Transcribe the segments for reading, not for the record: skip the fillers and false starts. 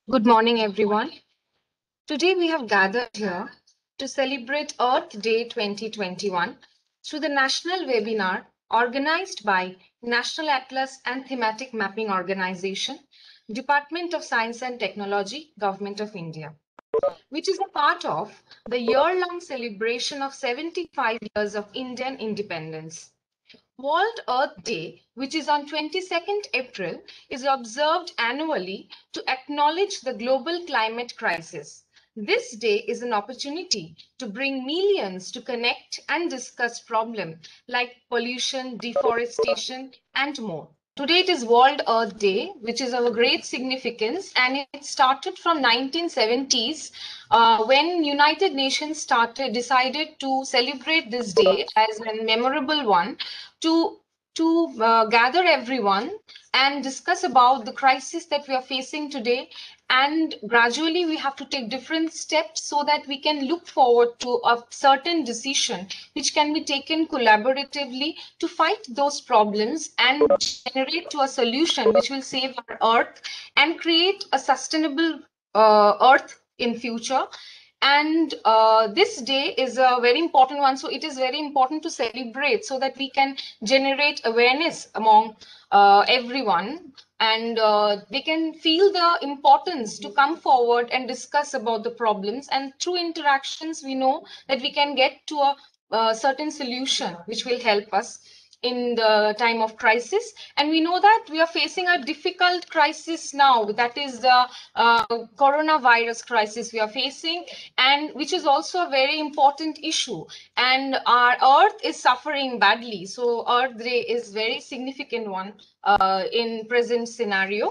Good morning, everyone. Today we have gathered here to celebrate Earth Day 2021 through the national webinar organized by National Atlas and Thematic Mapping Organization, Department of Science and Technology, Government of India, which is a part of the year-long celebration of 75 years of Indian independence. World Earth Day, which is on 22nd April, is observed annually to acknowledge the global climate crisis. This day is an opportunity to bring millions to connect and discuss problems like pollution, deforestation, and more. Today it is World Earth Day, which is of a great significance, and it started from 1970s when United Nations decided to celebrate this day as a memorable one to gather everyone and discuss about the crisis that we are facing today, and gradually we have to take different steps so that we can look forward to a certain decision which can be taken collaboratively to fight those problems and generate to a solution which will save our earth and create a sustainable earth in future. And this day is a very important one, so it is very important to celebrate so that we can generate awareness among everyone, and they can feel the importance to come forward and discuss about the problems, and through interactions we know that we can get to a certain solution which will help us in the time of crisis. And we know that we are facing a difficult crisis now, that is the coronavirus crisis we are facing, and which is also a very important issue, and our earth is suffering badly. So Earth Day is very significant one in present scenario.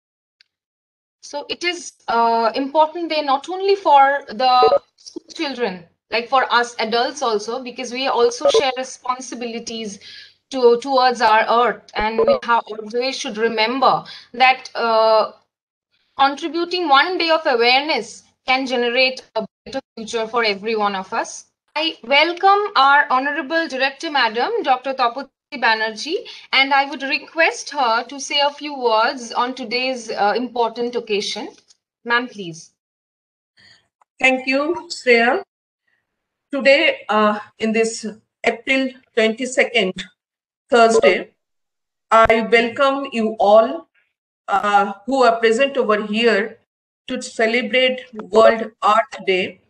So it is important day not only for the school children, like for us adults also, because we also share responsibilities towards our earth, and we always should remember that contributing one day of awareness can generate a better future for every one of us. I welcome our Honorable Director Madam, Dr. Tapati Banerjee, and I would request her to say a few words on today's important occasion. Ma'am, please. Thank you, Shreya. Today, in this April 22nd, Thursday, I welcome you all who are present over here to celebrate World Art Day.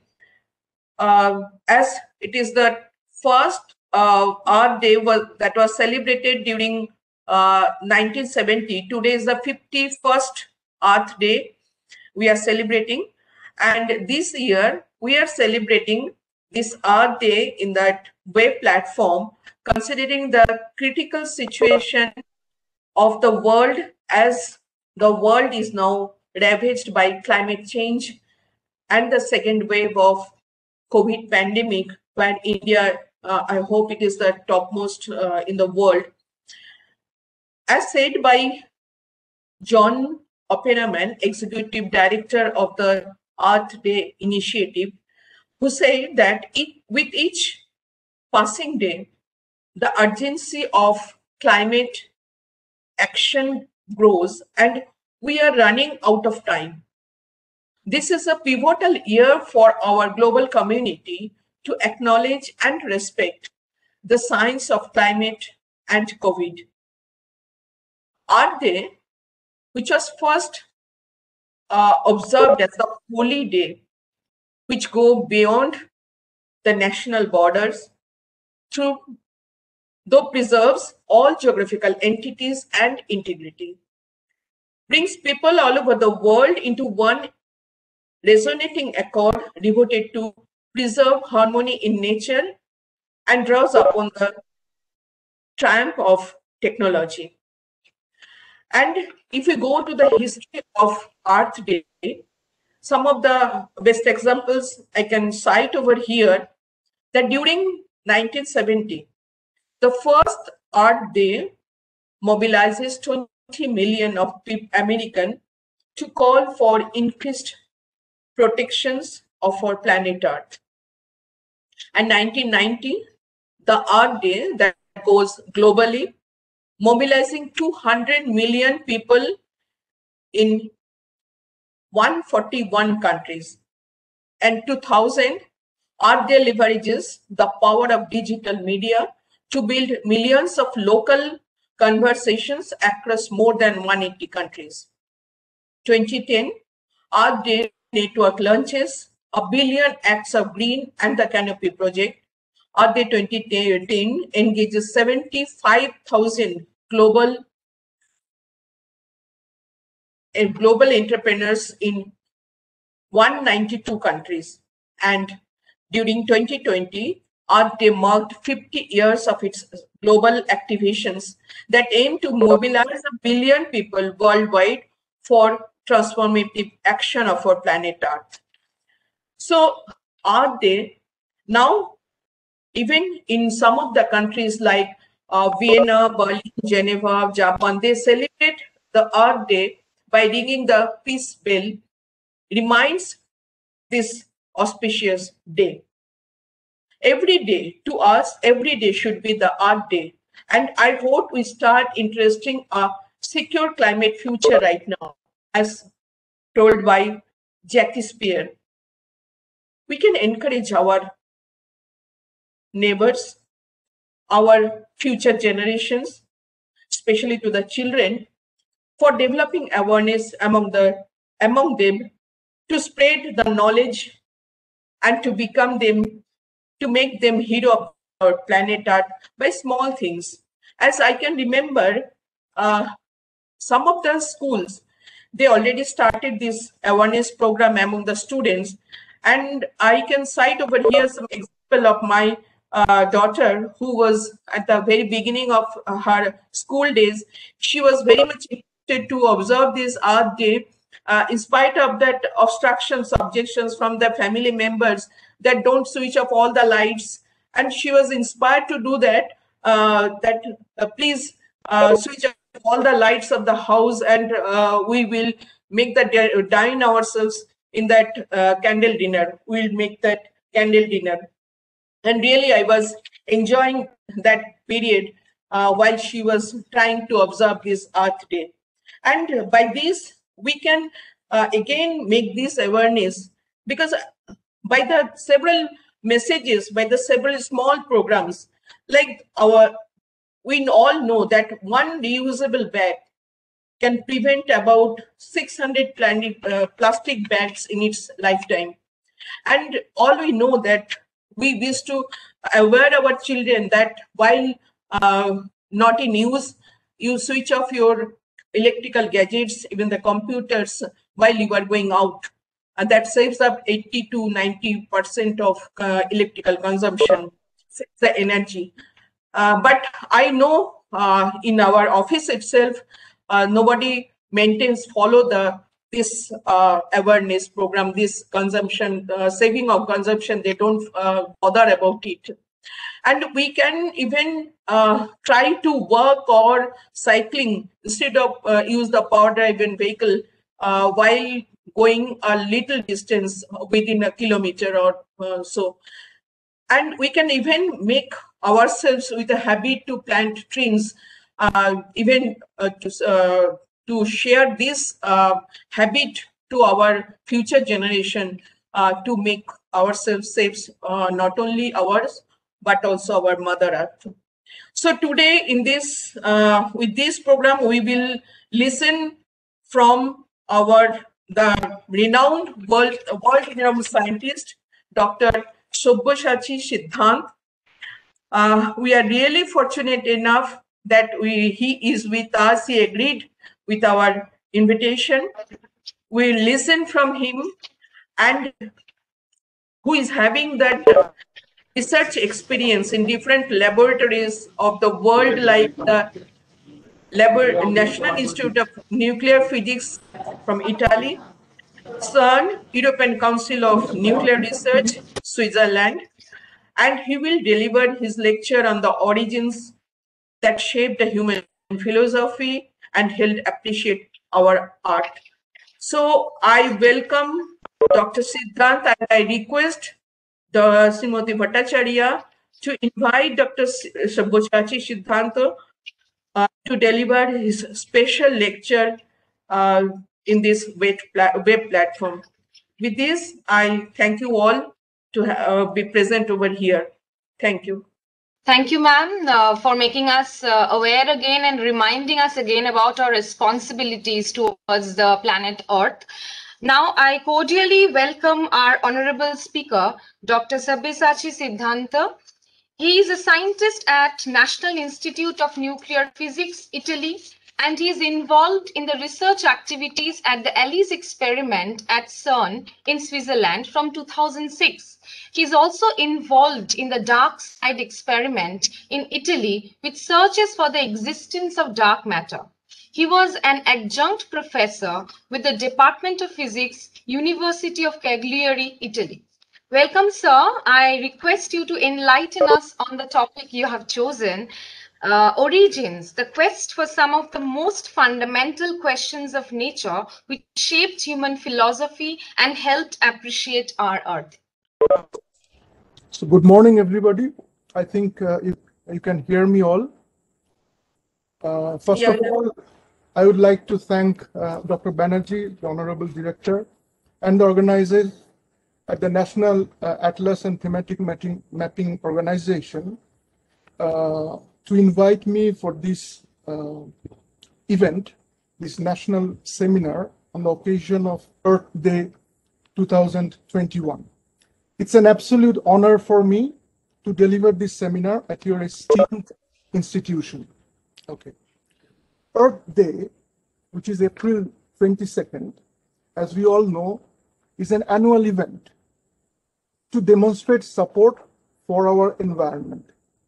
As it is the first Art Day that was celebrated during 1970. Today is the 51st Art Day we are celebrating. And this year, we are celebrating this Art Day in that web platform, considering the critical situation of the world as the world is now ravaged by climate change and the second wave of COVID pandemic, where India, I hope it is the topmost in the world. As said by John Oppenheimer, Executive Director of the Earth Day Initiative, who said that with each passing day, the urgency of climate action grows and we are running out of time. This is a pivotal year for our global community to acknowledge and respect the science of climate and COVID. Earth Day, which was first observed as a holy day, which go beyond the national borders, though preserves all geographical entities and integrity, brings people all over the world into one resonating accord devoted to preserve harmony in nature and draws upon the triumph of technology. And if we go to the history of Earth Day, some of the best examples I can cite over here, that during 1970, the first Earth Day mobilizes 20 million of Americans to call for increased protections of our planet Earth. And 1990, the Earth Day that goes globally, mobilizing 200 million people in 141 countries. And 2000, Art Day leverages the power of digital media to build millions of local conversations across more than 180 countries. 2010, Art Day Network launches a billion acts of green and the Canopy Project. Art Day 2010 engages 75,000 global entrepreneurs in 192 countries. And during 2020, Art Day marked 50 years of its global activations that aim to mobilize a billion people worldwide for transformative action of our planet Earth. So Art Day, now even in some of the countries like Vienna, Berlin, Geneva, Japan, they celebrate the Art Day by ringing the peace bell, reminds this auspicious day. Every day, to us, every day should be the Art Day. And I hope we start interesting a secure climate future right now, as told by Jackie Spear. We can encourage our neighbors, our future generations, especially to the children, for developing awareness among them, to spread the knowledge and to become them, to make them hero of our planet Earth by small things. As I can remember, some of the schools, they already started this awareness program among the students. And I can cite over here some example of my daughter, who was at the very beginning of her school days. She was very much interested to observe this Art Day, in spite of that obstructions, objections from the family members that don't switch off all the lights. And she was inspired to do that, please switch off all the lights of the house, and we will make the dine ourselves in that candle dinner. We'll make that candle dinner. And really, I was enjoying that period while she was trying to observe this Earth Day. And by this, we can again make this awareness, because by the several messages, by the several small programs, like we all know that one reusable bag can prevent about 600 plastic bags in its lifetime. And all we know that we wish to aware our children that while not in use, you switch off your electrical gadgets, even the computers, while you are going out. And that saves up 80 to 90% of electrical consumption, saves the energy. But I know in our office itself, nobody follow this awareness program, this consumption, saving of consumption. They don't bother about it. And we can even try to walk or cycling instead of use the power driven vehicle while going a little distance within a kilometer or so. And we can even make ourselves with a habit to plant trees, even to share this habit to our future generation, to make ourselves safe, not only ours, but also our Mother Earth. So today in this, with this program, we will listen from the renowned world-renowned scientist, Dr. Sabyasachi Siddhanta. We are really fortunate enough that he is with us. He agreed with our invitation. We listen from him, and who is having that research experience in different laboratories of the world, like the National Institute of Nuclear Physics from Italy, CERN, European Council of Nuclear Research, Switzerland, and he will deliver his lecture on the origins that shaped the human philosophy and helped appreciate our art. So I welcome Dr. Siddhanta, and I request the Srimati Bhattacharya to invite Dr. Sabyasachi Siddhanta to deliver his special lecture in this web platform. With this, I thank you all to be present over here. Thank you. Thank you, ma'am, for making us aware again and reminding us again about our responsibilities towards the planet Earth. Now, I cordially welcome our honorable speaker, Dr. Sabyasachi Siddhanta. He is a scientist at National Institute of Nuclear Physics, Italy, and he is involved in the research activities at the LHC experiment at CERN in Switzerland from 2006. He is also involved in the dark side experiment in Italy, which searches for the existence of dark matter. He was an adjunct professor with the Department of Physics, University of Cagliari, Italy. Welcome, sir. I request you to enlighten us on the topic you have chosen, origins, the quest for some of the most fundamental questions of nature which shaped human philosophy and helped appreciate our Earth. So good morning, everybody. I think you can hear me all. First of all, I would like to thank Dr. Banerjee, the Honorable Director, and the organizers at the National Atlas and Thematic Mapping Organization to invite me for this event, this national seminar on the occasion of Earth Day 2021. It's an absolute honor for me to deliver this seminar at your esteemed institution. Okay. Earth Day, which is April 22nd, as we all know, is an annual event to demonstrate support for our environment,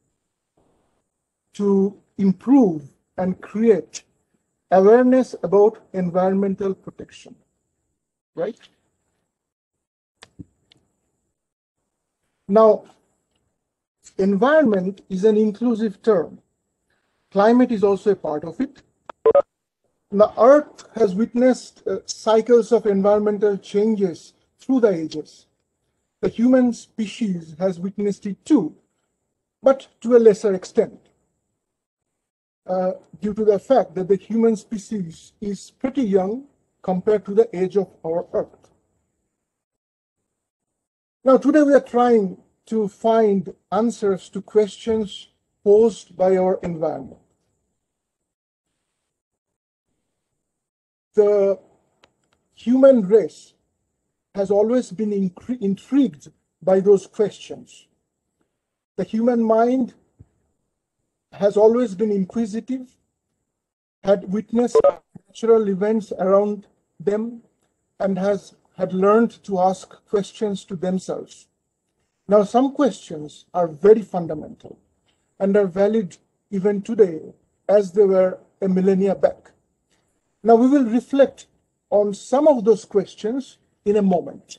to improve and create awareness about environmental protection, right? Now, environment is an inclusive term. Climate is also a part of it. The Earth has witnessed cycles of environmental changes through the ages. The human species has witnessed it too, but to a lesser extent, due to the fact that the human species is pretty young compared to the age of our Earth. Now, today we are trying to find answers to questions posed by our environment. The human race has always been intrigued by those questions. The human mind has always been inquisitive, had witnessed natural events around them, and had learned to ask questions to themselves. Now, some questions are very fundamental and are valid even today as they were a millennia back. Now, we will reflect on some of those questions in a moment.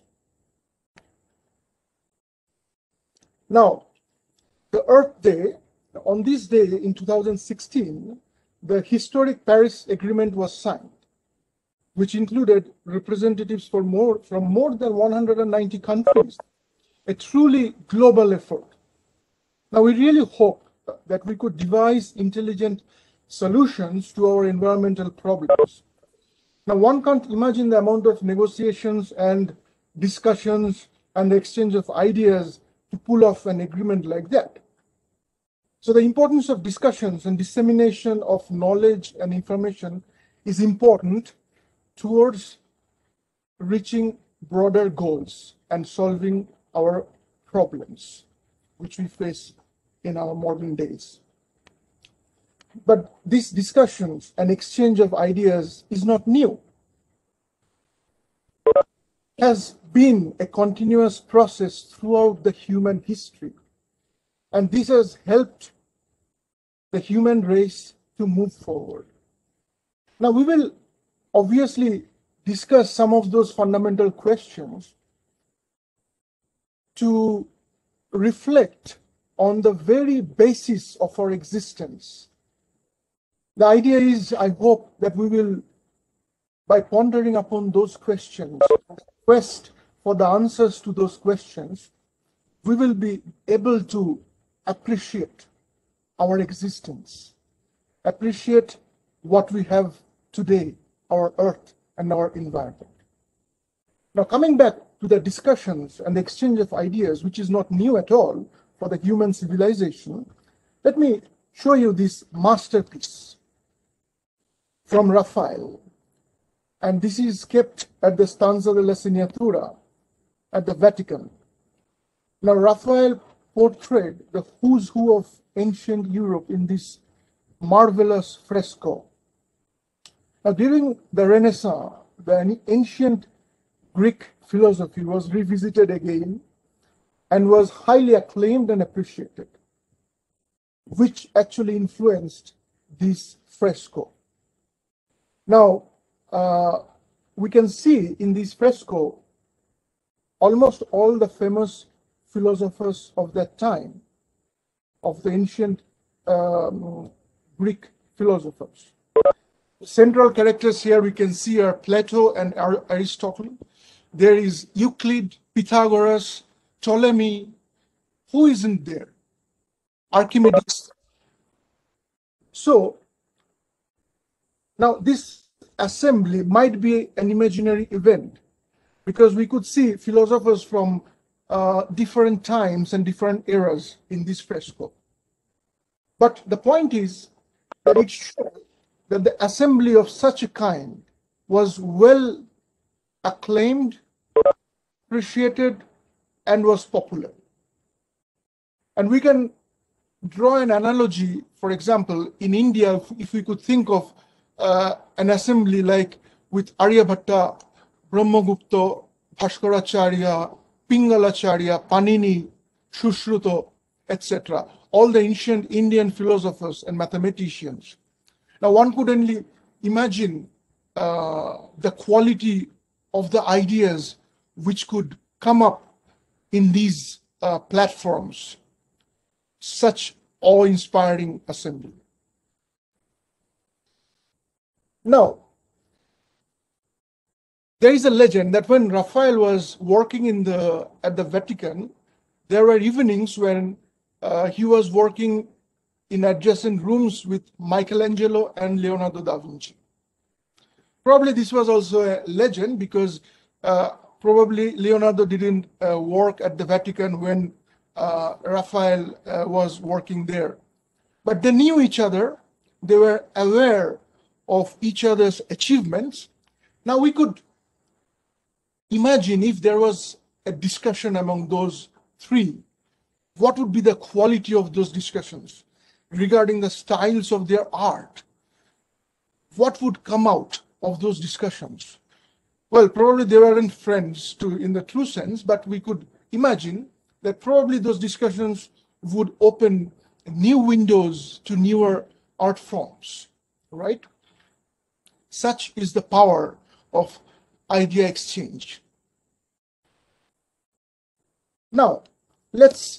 Now, the Earth Day, on this day in 2016, the historic Paris Agreement was signed, which included representatives from more than 190 countries, a truly global effort. Now, we really hope that we could devise intelligent solutions to our environmental problems. Now, one can't imagine the amount of negotiations and discussions and the exchange of ideas to pull off an agreement like that. So the importance of discussions and dissemination of knowledge and information is important towards reaching broader goals and solving our problems, which we face in our modern days. But these discussions and exchange of ideas is not new. It has been a continuous process throughout the human history. And this has helped the human race to move forward. Now, we will obviously discuss some of those fundamental questions to reflect on the very basis of our existence. The idea is, I hope, that we will, by pondering upon those questions, quest for the answers to those questions, we will be able to appreciate our existence, appreciate what we have today, our Earth, and our environment. Now, coming back to the discussions and the exchange of ideas, which is not new at all for the human civilization, let me show you this masterpiece from Raphael. And this is kept at the Stanza della Segnatura at the Vatican. Now, Raphael portrayed the who's who of ancient Europe in this marvelous fresco. Now, during the Renaissance, the ancient Greek philosophy was revisited again and was highly acclaimed and appreciated, which actually influenced this fresco. Now, we can see in this fresco almost all the famous philosophers of that time, of the ancient Greek philosophers. The central characters here we can see are Plato and Aristotle. There is Euclid, Pythagoras, Ptolemy. Who isn't there? Archimedes. So now this assembly might be an imaginary event, because we could see philosophers from different times and different eras in this fresco. But the point is that it shows that the assembly of such a kind was well acclaimed, appreciated, and was popular. And we can draw an analogy, for example, in India, if we could think of an assembly like with Aryabhatta, Brahmagupta, Bhaskaracharya, Pingalacharya, Panini, Sushruta, etc., all the ancient Indian philosophers and mathematicians. Now, one could only imagine the quality of the ideas which could come up in these platforms, such awe-inspiring assembly. Now, there is a legend that when Raphael was working at the Vatican, there were evenings when he was working in adjacent rooms with Michelangelo and Leonardo da Vinci. Probably this was also a legend because probably Leonardo didn't work at the Vatican when Raphael was working there. But they knew each other. They were aware of each other's achievements. Now we could imagine if there was a discussion among those three, what would be the quality of those discussions regarding the styles of their art? What would come out of those discussions? Well, probably they weren't friends in the true sense, but we could imagine that probably those discussions would open new windows to newer art forms, right? Such is the power of idea exchange. Now, let's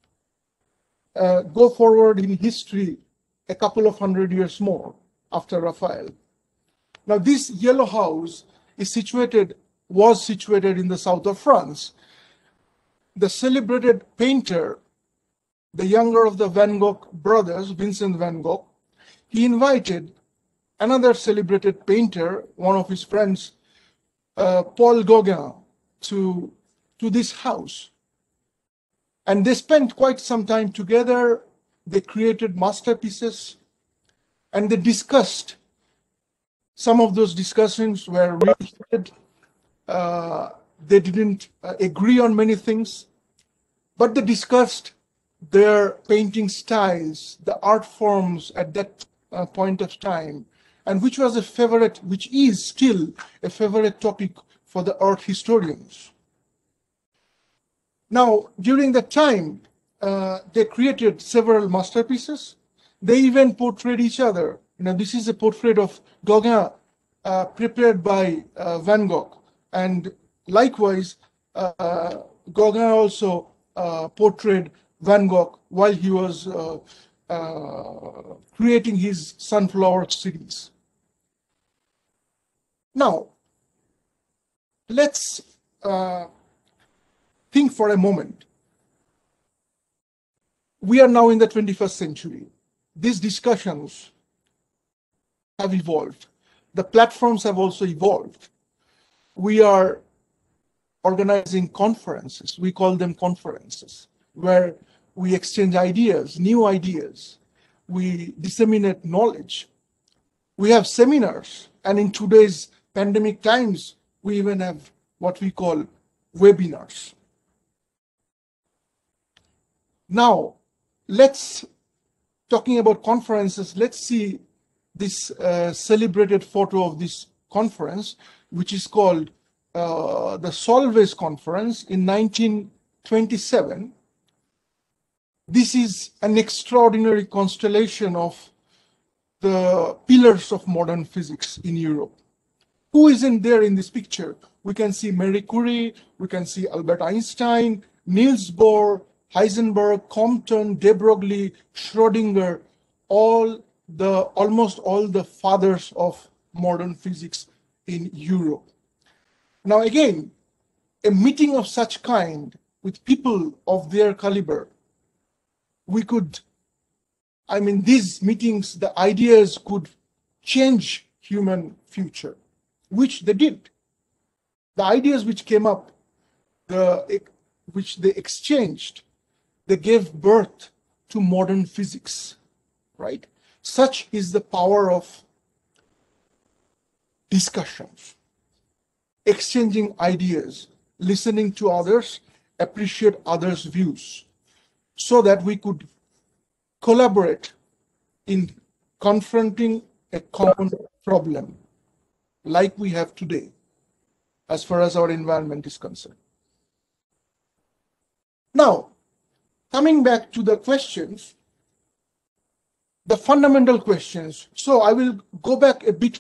go forward in history a couple of 100 years more after Raphael. Now, this yellow house was situated in the south of France. The celebrated painter, the younger of the Van Gogh brothers, Vincent van Gogh, he invited another celebrated painter, one of his friends, Paul Gauguin, to this house. And they spent quite some time together. They created masterpieces and they discussed. Some of those discussions were really heated. They didn't agree on many things, but they discussed their painting styles, the art forms at that point of time, and which is still a favorite topic for the art historians. Now, during that time, they created several masterpieces. They even portrayed each other. This is a portrait of Gauguin prepared by Van Gogh. And likewise, Gauguin also portrayed Van Gogh while he was creating his sunflower series. Now, let's think for a moment. We are now in the 21st century. These discussions have evolved. the platforms have also evolved. We are organizing conferences. We call them conferences, where we exchange ideas, new ideas. We disseminate knowledge. We have seminars. And in today's pandemic times, we even have what we call webinars. Now, talking about conferences, let's see this celebrated photo of this conference, which is called the Solvay's Conference in 1927. This is an extraordinary constellation of the pillars of modern physics in Europe. Who isn't there in this picture? We can see Marie Curie, we can see Albert Einstein, Niels Bohr, Heisenberg, Compton, de Broglie, Schrödinger, almost all the fathers of modern physics in Europe. Now again, a meeting of such kind with people of their caliber, these meetings, the ideas could change human future, which they did. The ideas which came up, which they exchanged, they gave birth to modern physics, right? Such is the power of discussions, exchanging ideas, listening to others, appreciate others' views, so that we could collaborate in confronting a common problem like we have today, as far as our environment is concerned. Now, coming back to the questions, the fundamental questions. So I will go back a bit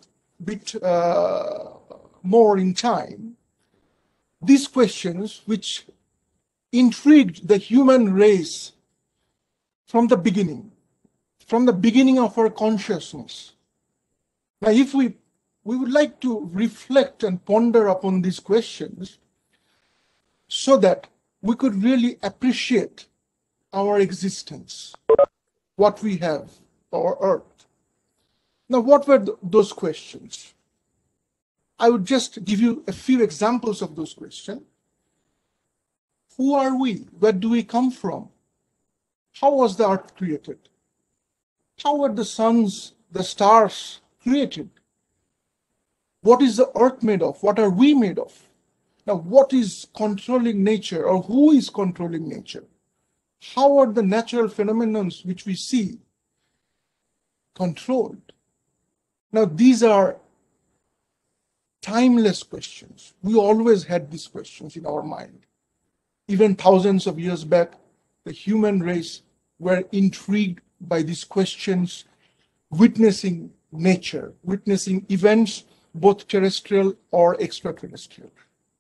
more in time. These questions which intrigued the human race from the beginning of our consciousness. Now, if we would like to reflect and ponder upon these questions so that we could really appreciate our existence, what we have, our Earth. Now, what were those questions? I would just give you a few examples of those questions. Who are we? Where do we come from? How was the Earth created? How were the suns, the stars created? What is the Earth made of? What are we made of? Now, what is controlling nature, or who is controlling nature? How are the natural phenomena which we see controlled? Now, these are timeless questions. We always had these questions in our mind. Even thousands of years back, the human race were intrigued by these questions, witnessing nature, witnessing events, both terrestrial or extraterrestrial.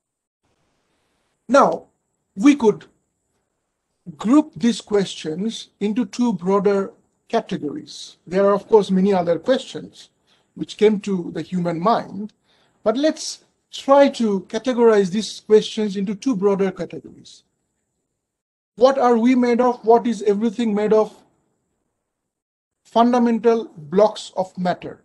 Now, we could group these questions into two broader categories. There are, of course, many other questions which came to the human mind, but let's try to categorize these questions into two broader categories. What are we made of? What is everything made of? Fundamental blocks of matter.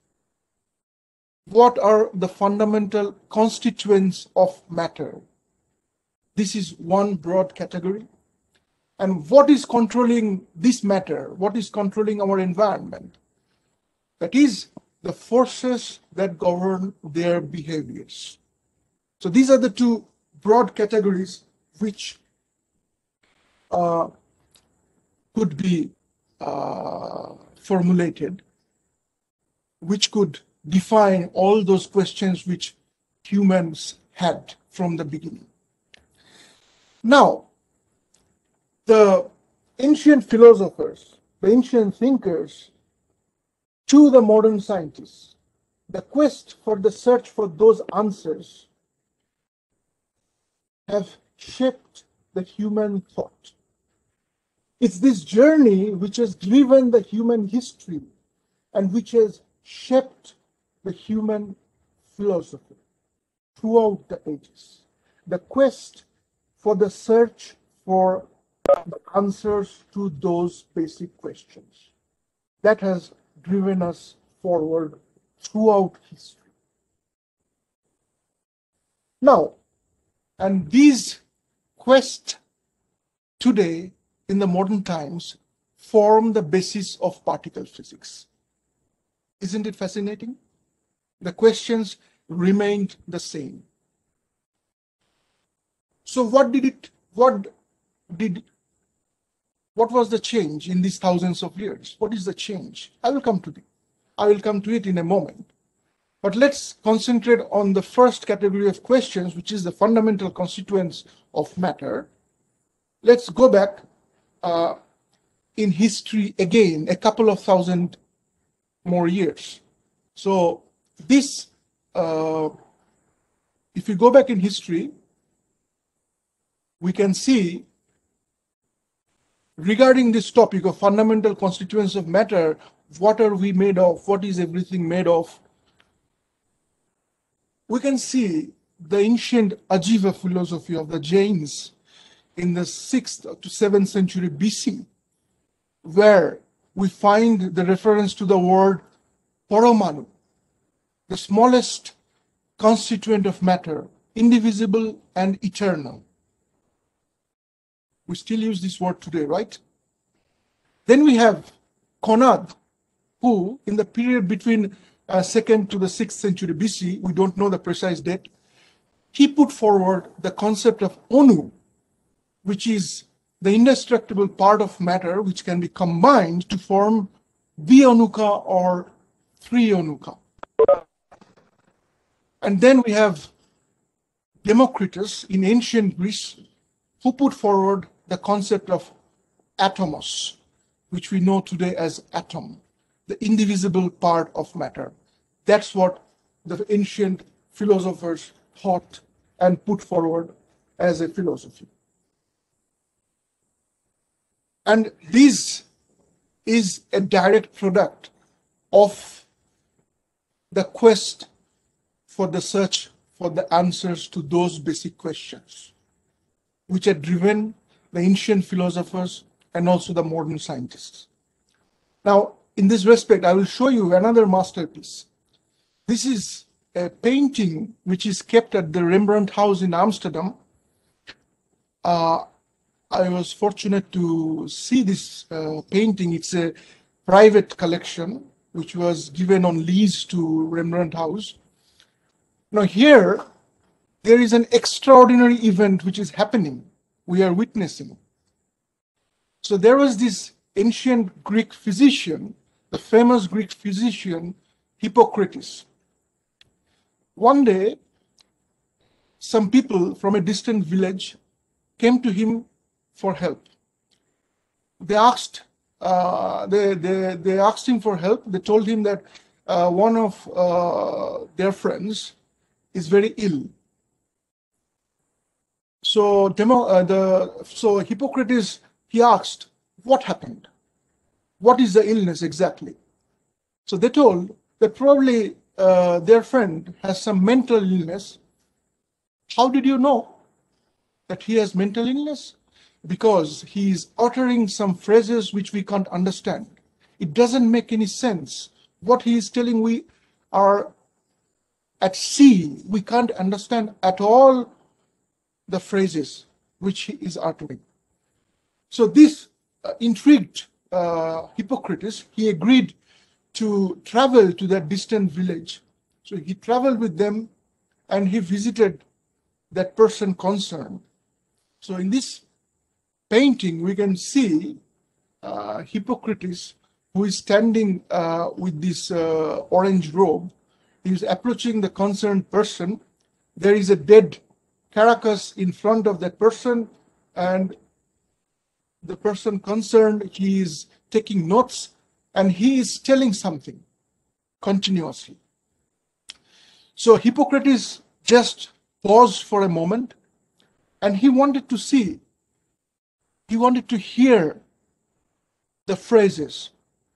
What are the fundamental constituents of matter? This is one broad category. And what is controlling this matter? What is controlling our environment? That is the forces that govern their behaviors. So these are the two broad categories which could be formulated, which could define all those questions which humans had from the beginning. Now, the ancient philosophers, the ancient thinkers, to the modern scientists, the quest for the search for those answers have shaped the human thought. It's this journey which has driven the human history and which has shaped the human philosophy throughout the ages. The quest for the search for the answers to those basic questions that has driven us forward throughout history. Now, and these quests today in the modern times form the basis of particle physics. Isn't it fascinating? The questions remained the same. So what was the change in these thousands of years? What is the change? I will come to it in a moment. But let's concentrate on the first category of questions, which is the fundamental constituents of matter. Let's go back in history again, a couple of thousand more years. So this, if you go back in history, we can see regarding this topic of fundamental constituents of matter, what are we made of? What is everything made of? We can see the ancient Ajiva philosophy of the Jains in the 6th to 7th century BC, where we find the reference to the word Paramanu, the smallest constituent of matter, indivisible and eternal. We still use this word today, right? Then we have Conrad, who in the period between 2nd to the 6th century BC, we don't know the precise date, he put forward the concept of Onu, which is the indestructible part of matter which can be combined to form Dvionuka or Trionuka. And then we have Democritus in ancient Greece, who put forward the concept of atomos, which we know today as atom, the indivisible part of matter. That's what the ancient philosophers thought and put forward as a philosophy. And this is a direct product of the quest for the search for the answers to those basic questions, which had driven the ancient philosophers and also the modern scientists. Now, in this respect, I will show you another masterpiece. This is a painting which is kept at the Rembrandt House in Amsterdam. I was fortunate to see this painting. It's a private collection which was given on lease to Rembrandt House. Now here, there is an extraordinary event which is happening. We are witnessing. So there was this ancient Greek physician, the famous Greek physician, Hippocrates. One day, some people from a distant village came to him for help. They asked, they asked him for help. They told him that one of their friends is very ill. So, so Hippocrates, he asked, what happened? What is the illness exactly? So they told that probably their friend has some mental illness. How did you know that he has mental illness? Because he is uttering some phrases which we can't understand. It doesn't make any sense. What he is telling, we are at sea. We can't understand at all the phrases which he is uttering. So this intrigued Hippocrates. He agreed to travel to that distant village. So he traveled with them and he visited that person concerned. So in this painting, we can see Hippocrates, who is standing with this orange robe. He is approaching the concerned person. There is a dead carcass in front of that person, and the person concerned, he is taking notes and he is telling something continuously. So Hippocrates just paused for a moment and he wanted to see, he wanted to hear the phrases.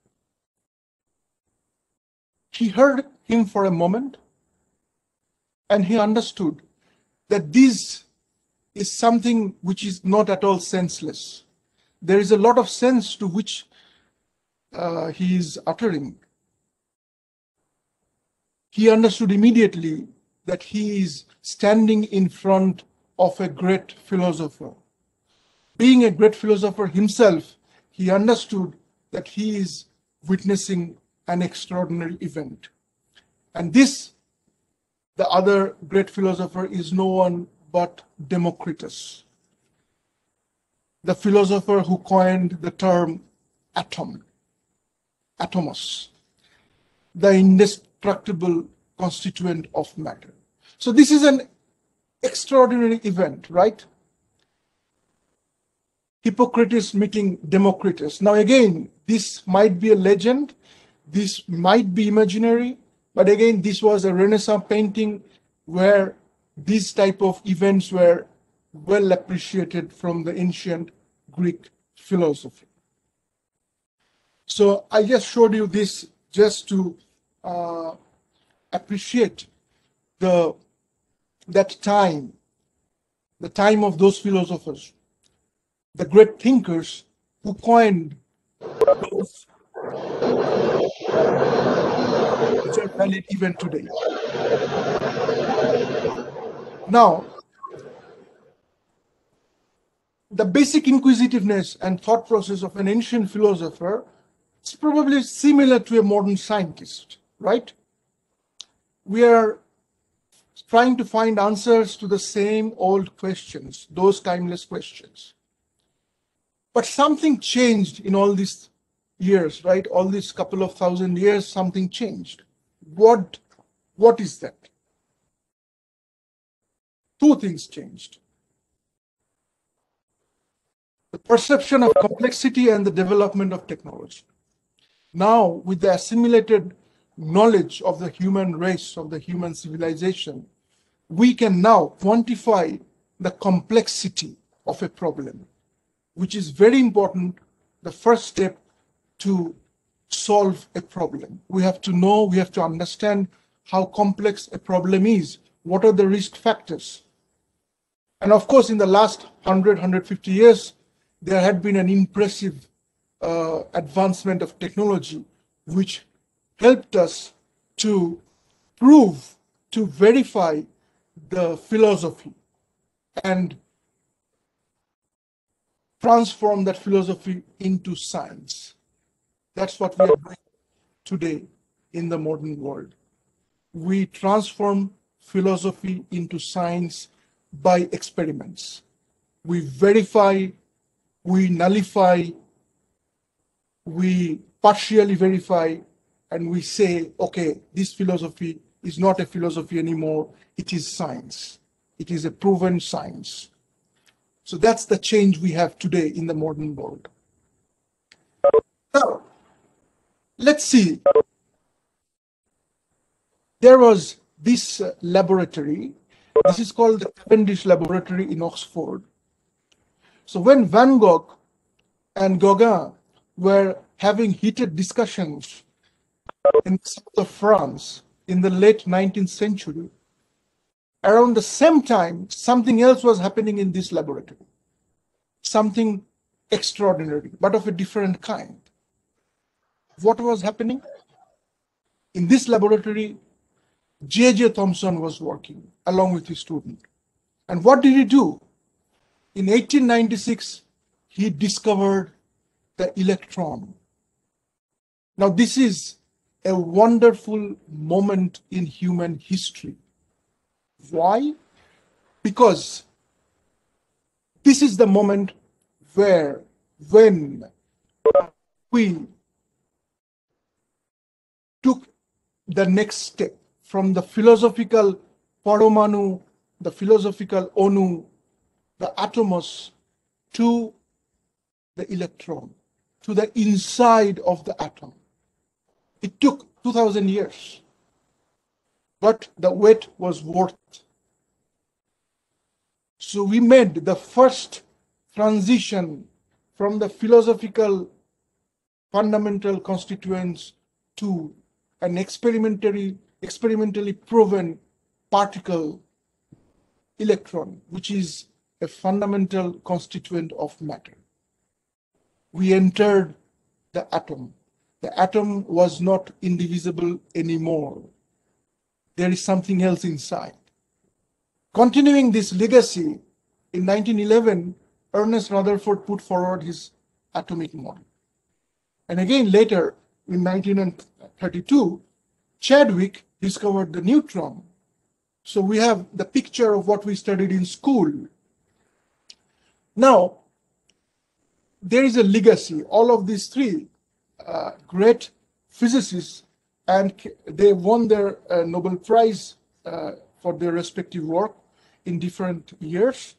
He heard him for a moment and he understood that this is something which is not at all senseless. There is a lot of sense to which he is uttering. he understood immediately that he is standing in front of a great philosopher. Being a great philosopher himself, he understood that he is witnessing an extraordinary event. And this, the other great philosopher, is no one but Democritus, the philosopher who coined the term atom, atomos, the indestructible constituent of matter. So this is an extraordinary event, right? Hippocrates meeting Democritus. Now again, this might be a legend, this might be imaginary, but again, this was a Renaissance painting where these type of events were well appreciated from the ancient Greek philosophy. So I just showed you this just to appreciate that time, the time of those philosophers, the great thinkers who coined those which are valid even today. Now, the basic inquisitiveness and thought process of an ancient philosopher is probably similar to a modern scientist, right? We are trying to find answers to the same old questions, those timeless questions. But something changed in all these years, right? All these couple of thousand years, something changed. What is that? Two things changed. The perception of complexity and the development of technology. Now, with the assimilated knowledge of the human race, of the human civilization, we can now quantify the complexity of a problem, which is very important, the first step to solve a problem. We have to know, we have to understand how complex a problem is, what are the risk factors. And of course, in the last 100, 150 years, there had been an impressive advancement of technology, which helped us to prove, to verify the philosophy and transform that philosophy into science. That's what we are doing today in the modern world. We transform philosophy into science by experiments. We verify, we nullify, we partially verify, and we say, okay, this philosophy is not a philosophy anymore, it is science. It is a proven science. So that's the change we have today in the modern world. So let's see. There was this laboratory. This is called the Cavendish Laboratory in Oxford. So when Van Gogh and Gauguin were having heated discussions in the south of France in the late 19th century, around the same time, something else was happening in this laboratory. Something extraordinary, but of a different kind. What was happening? In this laboratory, J.J. Thomson was working along with his student. And what did he do? In 1896, he discovered the electron. Now, this is a wonderful moment in human history. Why? Because this is the moment when we took the next step from the philosophical Paromanu, the philosophical Onu, the atomos, to the electron, to the inside of the atom. It took 2000 years, but the wait was worth it. So we made the first transition from the philosophical fundamental constituents to an experimentally proven particle, electron, which is a fundamental constituent of matter. We entered the atom. The atom was not indivisible anymore. there is something else inside. Continuing this legacy, in 1911, Ernest Rutherford put forward his atomic model. And again later, in 1932, Chadwick discovered the neutron. So we have the picture of what we studied in school. Now, there is a legacy. All of these three great physicists, and they won their Nobel Prize for their respective work in different years.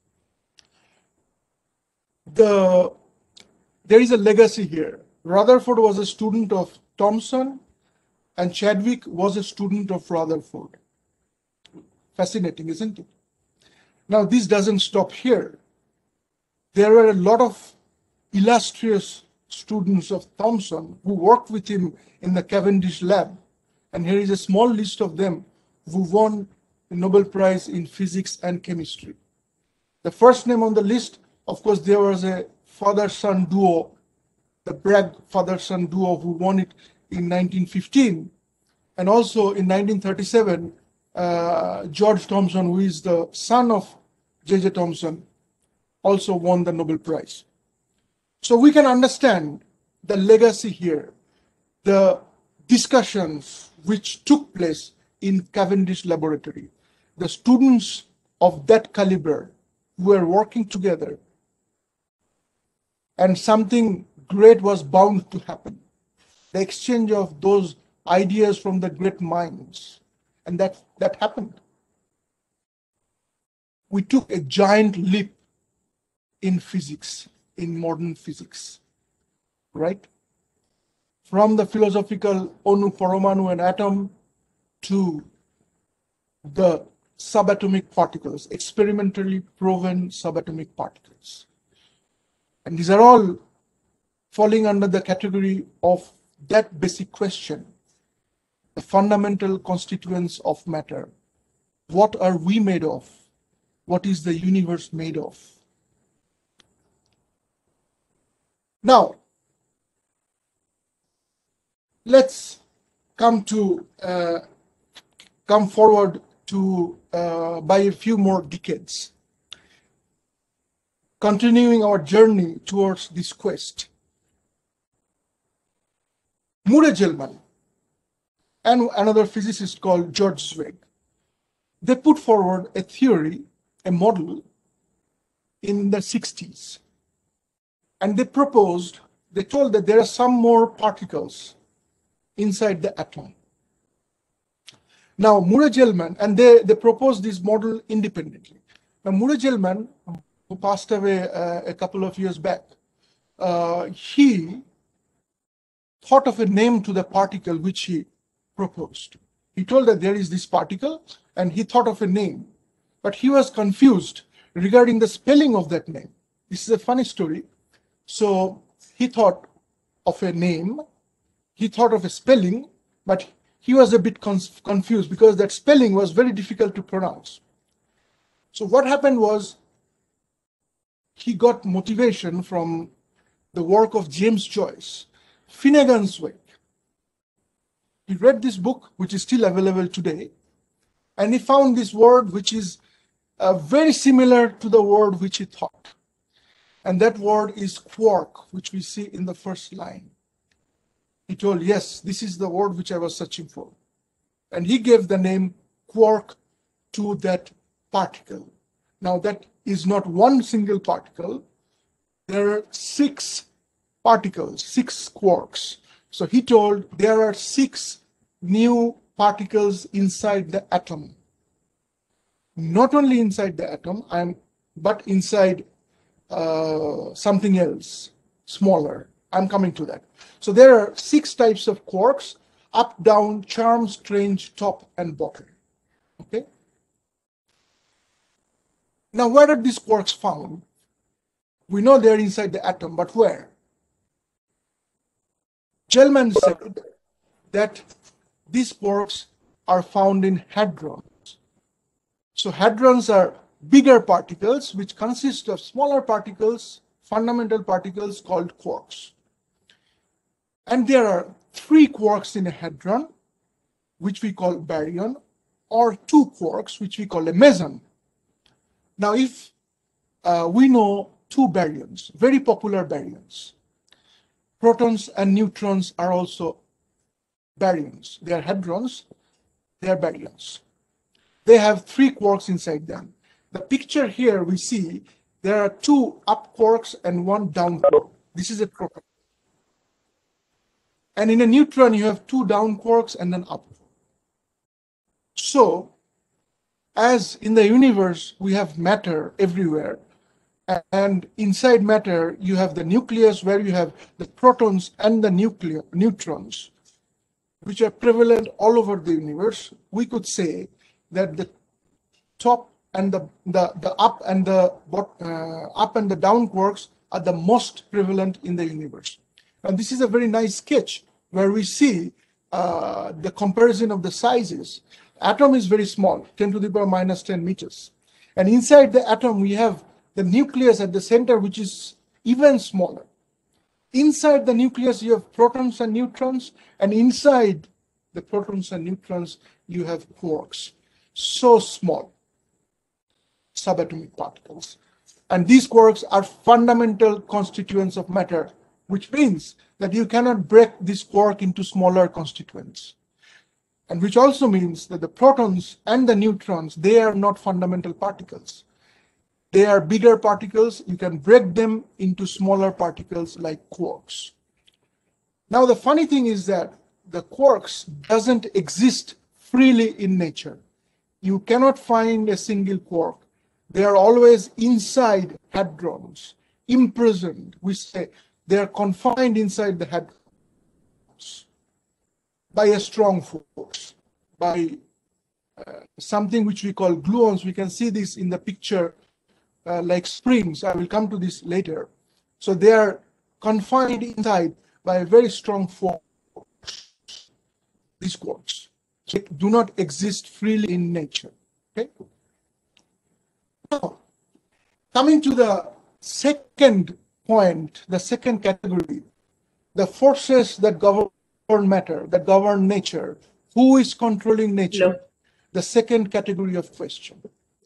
There is a legacy here. Rutherford was a student of Thomson, and Chadwick was a student of Rutherford. Fascinating, isn't it? Now, this doesn't stop here. There were a lot of illustrious students of Thomson who worked with him in the Cavendish lab. And here is a small list of them who won the Nobel Prize in physics and chemistry. The first name on the list, of course, there was a father-son duo, the Bragg father-son duo, who won it in 1915. And also in 1937, George Thomson, who is the son of J.J. Thomson, also won the Nobel Prize. So we can understand the legacy here, the discussions which took place in Cavendish laboratory, the students of that caliber who were working together, and something great was bound to happen. The exchange of those ideas from the great minds, and that happened. We took a giant leap in physics, in modern physics, right? From the philosophical Onu, Paramanu, and atom to the subatomic particles, experimentally proven subatomic particles. And these are all falling under the category of that basic question, the fundamental constituents of matter. What are we made of? What is the universe made of? Now, let's come forward to by a few more decades, continuing our journey towards this quest. Murray-Gell-Mann and another physicist called George Zweig, they put forward a theory, a model in the 60s. And they told that there are some more particles inside the atom. Now, Murray-Gell-Mann, and they proposed this model independently. Now, Murray-Gell-Mann, who passed away a couple of years back, he thought of a name to the particle which he proposed. He told that there is this particle, and he thought of a name. But he was confused regarding the spelling of that name. This is a funny story. So he thought of a name, he thought of a spelling, but he was a bit confused because that spelling was very difficult to pronounce. So what happened was he got motivation from the work of James Joyce, Finnegan's Wake. He read this book, which is still available today, and he found this word which is very similar to the word which he thought. And that word is quark, which we see in the first line. He told, yes, this is the word which I was searching for. And he gave the name quark to that particle. Now, that is not one single particle. There are 6 particles, 6 quarks. So he told there are 6 new particles inside the atom. Not only inside the atom, but inside something else, smaller. I'm coming to that. So there are 6 types of quarks: up, down, charm, strange, top, and bottom. Okay. Now, where are these quarks found? We know they're inside the atom, but where? Gell-Mann said that these quarks are found in hadrons. So hadrons are bigger particles which consist of smaller particles, fundamental particles called quarks. And there are 3 quarks in a hadron, which we call baryon, or two quarks, which we call a meson. Now, if we know two baryons, very popular baryons, protons and neutrons are also baryons. They are hadrons, they are baryons. They have three quarks inside them. The picture here we see there are two up quarks and one down quark. This is a proton. And in a neutron, you have two down quarks and an up quark. So, as in the universe, we have matter everywhere. And inside matter, you have the nucleus where you have the protons and the neutrons, which are prevalent all over the universe. We could say that the top and the up and the down quarks are the most prevalent in the universe. And this is a very nice sketch where we see the comparison of the sizes. Atom is very small, 10 to the power minus 10 meters. And inside the atom, we have the nucleus at the center, which is even smaller. Inside the nucleus, you have protons and neutrons, and inside the protons and neutrons, you have quarks. So small, subatomic particles. And these quarks are fundamental constituents of matter, which means that you cannot break this quark into smaller constituents. And which also means that the protons and the neutrons, they are not fundamental particles. They are bigger particles. You can break them into smaller particles like quarks. Now, the funny thing is that the quarks doesn't exist freely in nature. You cannot find a single quark. They are always inside hadrons, imprisoned. We say they are confined inside the hadrons by a strong force, by something which we call gluons. We can see this in the picture like springs. I will come to this later. So they are confined inside by a very strong force, these quarks. They do not exist freely in nature. Okay. Now, coming to the second point, the second category, the forces that govern matter, that govern nature. Who is controlling nature? No. The second category of question.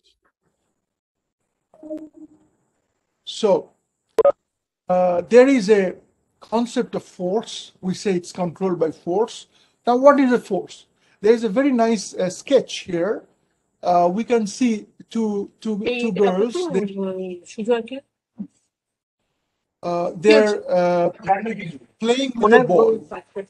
So, there is a concept of force. We say it's controlled by force. Now, what is a force? There is a very nice sketch here. We can see two girls. They're playing with a ball.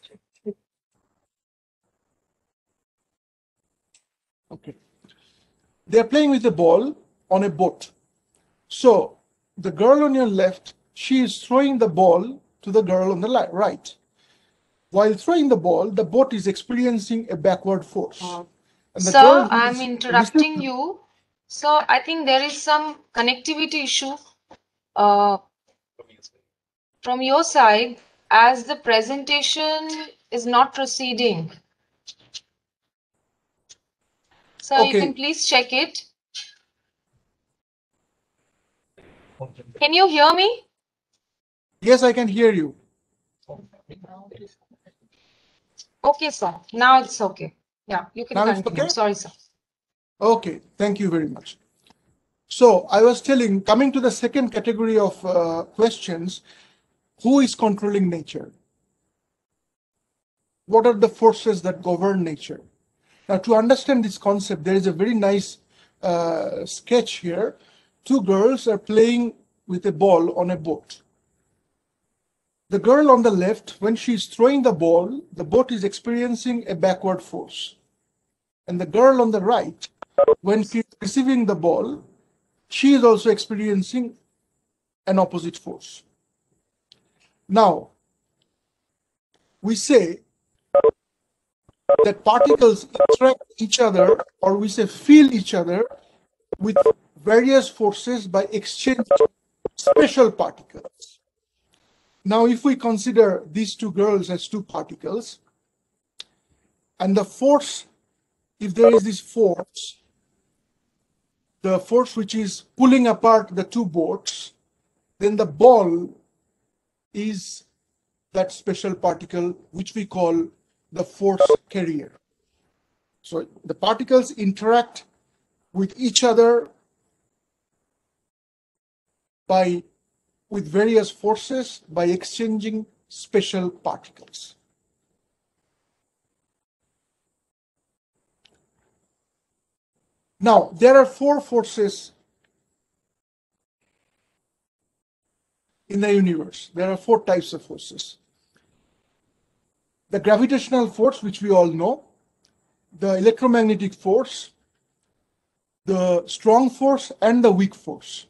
Okay. They're playing with a ball on a boat. So the girl on your left, she is throwing the ball to the girl on the right. While throwing the ball, the boat is experiencing a backward force. Sir, I'm interrupting you. So I think there is some connectivity issue from your side as the presentation is not proceeding. So Okay. you can please check it. Can you hear me? Yes, I can hear you. Okay, sir. Now it's okay. Yeah, you can Now it's continue. okay? Sorry, sir. Okay, thank you very much. So I was telling, coming to the second category of questions, who is controlling nature? What are the forces that govern nature? Now, to understand this concept, there is a very nice sketch here. Two girls are playing with a ball on a boat. The girl on the left, when she's throwing the ball, the boat is experiencing a backward force. And the girl on the right, when she's receiving the ball, she is also experiencing an opposite force. Now, we say that particles interact each other, or we say feel each other with various forces by exchanging special particles. Now, if we consider these two girls as two particles, and the force, if there is this force, the force which is pulling apart the two boats, then the ball is that special particle which we call the force carrier. So the particles interact with each other with various forces by exchanging special particles. Now, there are four forces in the universe. There are four types of forces. The gravitational force, which we all know, the electromagnetic force, the strong force, and the weak force.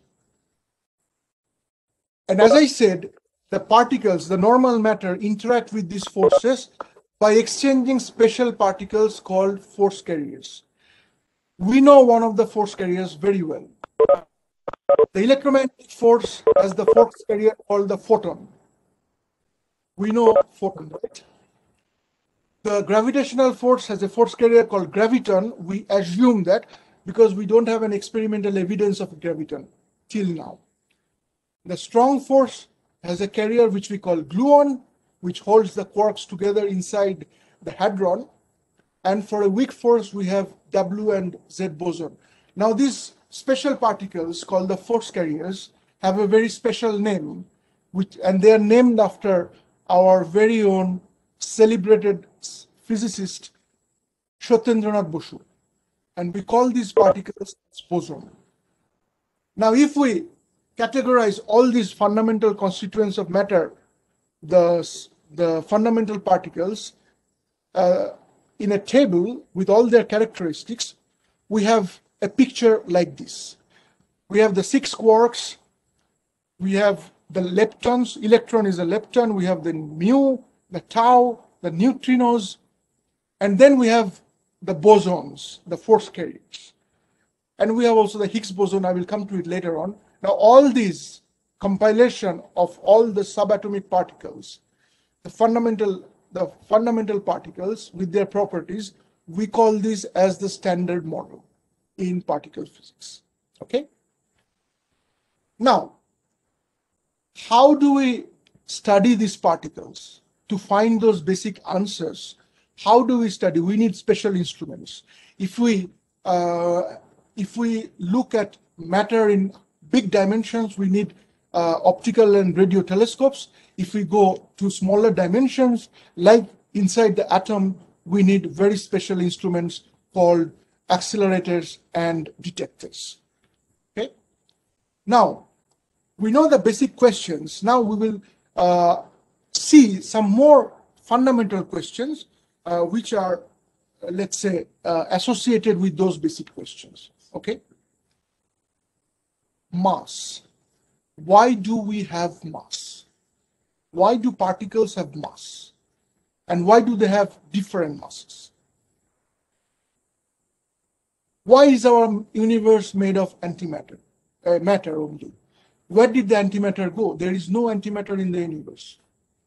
And as I said, the particles, the normal matter, interact with these forces by exchanging special particles called force carriers. We know one of the force carriers very well. The electromagnetic force has the force carrier called the photon. We know photon, right? The gravitational force has a force carrier called graviton. We assume that because we don't have an experimental evidence of graviton till now. The strong force has a carrier which we call gluon, which holds the quarks together inside the hadron. And for a weak force, we have W and Z boson. Now, these special particles called the force carriers have a very special name, and they are named after our very own celebrated physicist, Satyendranath Basu. And we call these particles boson. Now, if we categorize all these fundamental constituents of matter, the fundamental particles, in a table with all their characteristics, we have a picture like this. We have the 6 quarks, we have the leptons, electron is a lepton, we have the mu, the tau, the neutrinos, and then we have the bosons, the force carriers. And we have also the Higgs boson. I will come to it later on. Now, all these compilation of all the subatomic particles, the fundamental particles with their properties, we call this as the standard model in particle physics. Okay? Now, how do we study these particles to find those basic answers? How do we study? We need special instruments. If we look at matter in big dimensions, we need optical and radio telescopes. If we go to smaller dimensions, like inside the atom, we need very special instruments called accelerators and detectors. Okay? Now, we know the basic questions. Now we will see some more fundamental questions which are, let's say, associated with those basic questions. Okay? Mass. Why do we have mass? Why do particles have mass? And why do they have different masses? Why is our universe made of antimatter, matter only? Where did the antimatter go? There is no antimatter in the universe.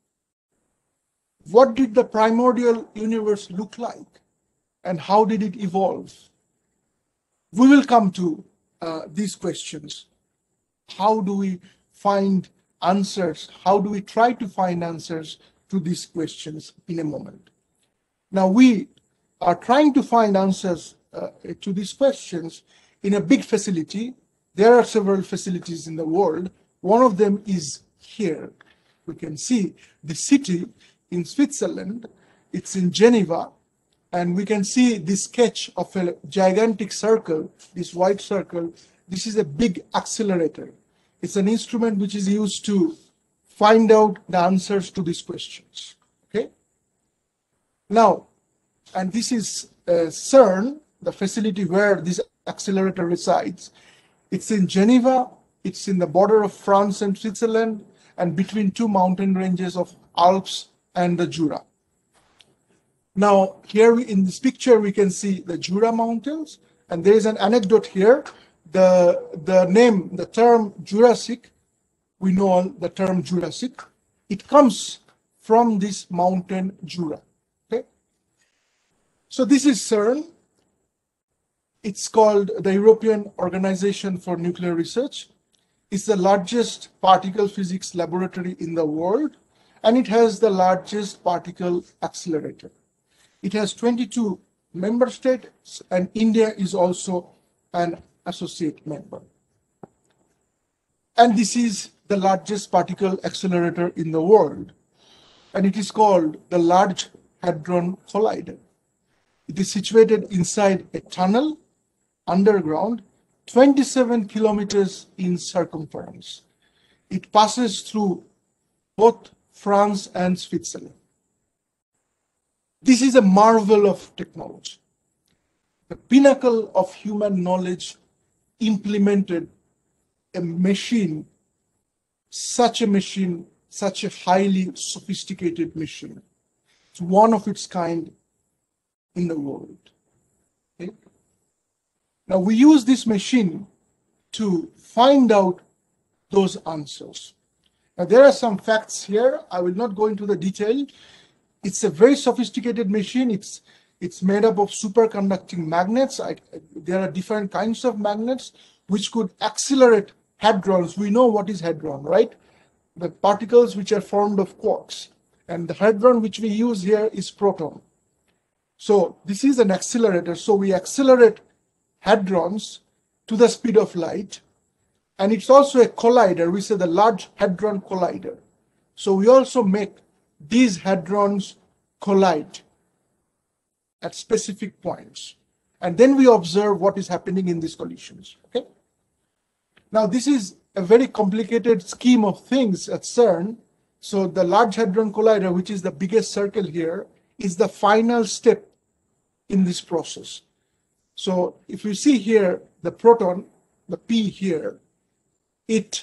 What did the primordial universe look like? And how did it evolve? We will come to these questions. How do we find answers? How do we try to find answers to these questions in a moment? Now, we are trying to find answers to these questions in a big facility. There are several facilities in the world. One of them is here. We can see the city in Switzerland. It's in Geneva. And we can see this sketch of a gigantic circle, this white circle. This is a big accelerator. It's an instrument which is used to find out the answers to these questions. Okay? Now, and this is CERN, the facility where this accelerator resides. It's in Geneva. It's in the border of France and Switzerland, and between 2 mountain ranges of Alps and the Jura. Now, here in this picture, we can see the Jura Mountains, and there is an anecdote here. The term Jurassic, we know all the term Jurassic, it comes from this mountain Jura. Okay? So this is CERN. It's called the European Organization for Nuclear Research. It's the largest particle physics laboratory in the world, and it has the largest particle accelerator. It has 22 member states, and India is also an associate member. And this is the largest particle accelerator in the world, and it is called the Large Hadron Collider. It is situated inside a tunnel underground, 27 kilometers in circumference. It passes through both France and Switzerland. This is a marvel of technology, the pinnacle of human knowledge implemented a machine, such a highly sophisticated machine. It's one of its kind in the world. Okay? Now we use this machine to find out those answers. Now there are some facts here. I will not go into the detail. It's a very sophisticated machine. It's made up of superconducting magnets. There are different kinds of magnets which could accelerate hadrons. We know what is hadron, right? The particles which are formed of quarks. And the hadron which we use here is proton. So this is an accelerator. So we accelerate hadrons to the speed of light. And it's also a collider. We say the Large Hadron Collider. So we also make these hadrons collide at specific points. And then we observe what is happening in these collisions. Okay? Now this is a very complicated scheme of things at CERN. So the Large Hadron Collider, which is the biggest circle here, is the final step in this process. So if you see here, the proton, the P here, it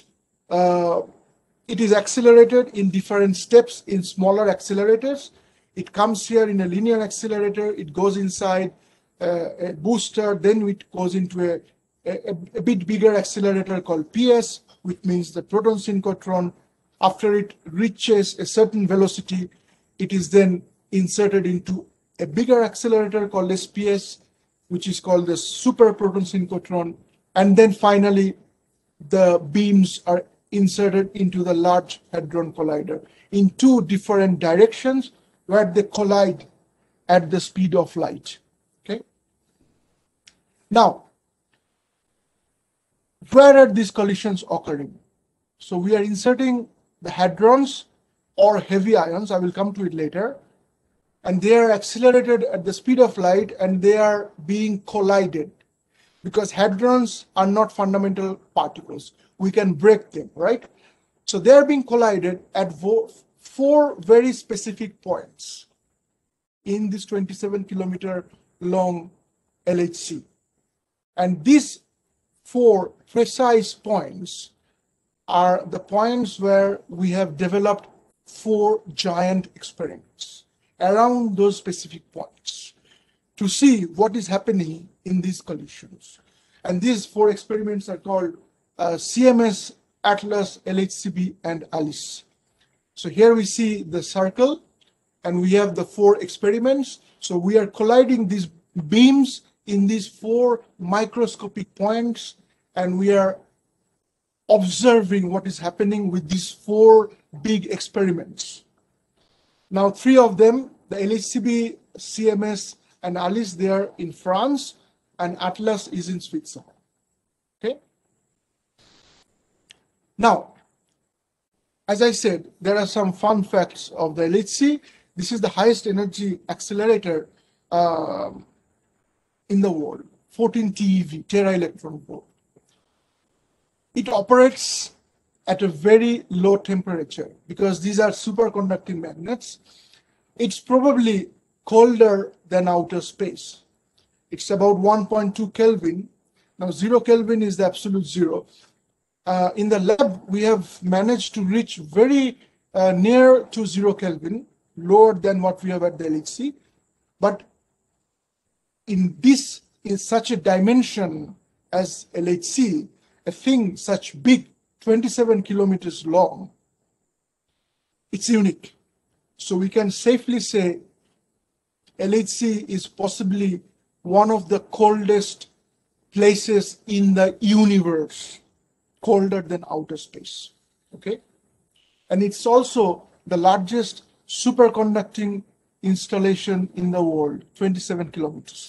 is accelerated in different steps in smaller accelerators. It comes here in a linear accelerator. It goes inside a booster. Then it goes into a bit bigger accelerator called PS, which means the proton synchrotron. After it reaches a certain velocity, it is then inserted into a bigger accelerator called SPS, which is called the super proton synchrotron. And then finally, the beams are inserted into the Large Hadron Collider in two different directions where they collide at the speed of light. Okay. Now, where are these collisions occurring? So we are inserting the hadrons or heavy ions. I will come to it later. And they are accelerated at the speed of light, and they are being collided because hadrons are not fundamental particles. We can break them, right? So they are being collided at four very specific points in this 27-kilometer long LHC. And these four precise points are the points where we have developed 4 giant experiments around those specific points to see what is happening in these collisions. And these 4 experiments are called CMS, Atlas, LHCb, and ALICE. So here we see the circle, and we have the 4 experiments. So we are colliding these beams in these 4 microscopic points, and we are observing what is happening with these 4 big experiments. Now 3 of them, the LHCb, CMS, and ALICE, they are in France, and Atlas is in Switzerland. Okay. Now, as I said, there are some fun facts of the LHC. This is the highest energy accelerator in the world, 14 TeV, tera electron volt. It operates at a very low temperature because these are superconducting magnets. It's probably colder than outer space. It's about 1.2 Kelvin. Now 0 Kelvin is the absolute zero. In the lab, we have managed to reach very near to 0 Kelvin, lower than what we have at the LHC. But in such a dimension as LHC, a thing such big, 27 kilometers long, it's unique. So we can safely say LHC is possibly one of the coldest places in the universe, colder than outer space. Okay, and it's also the largest superconducting installation in the world, 27 kilometers.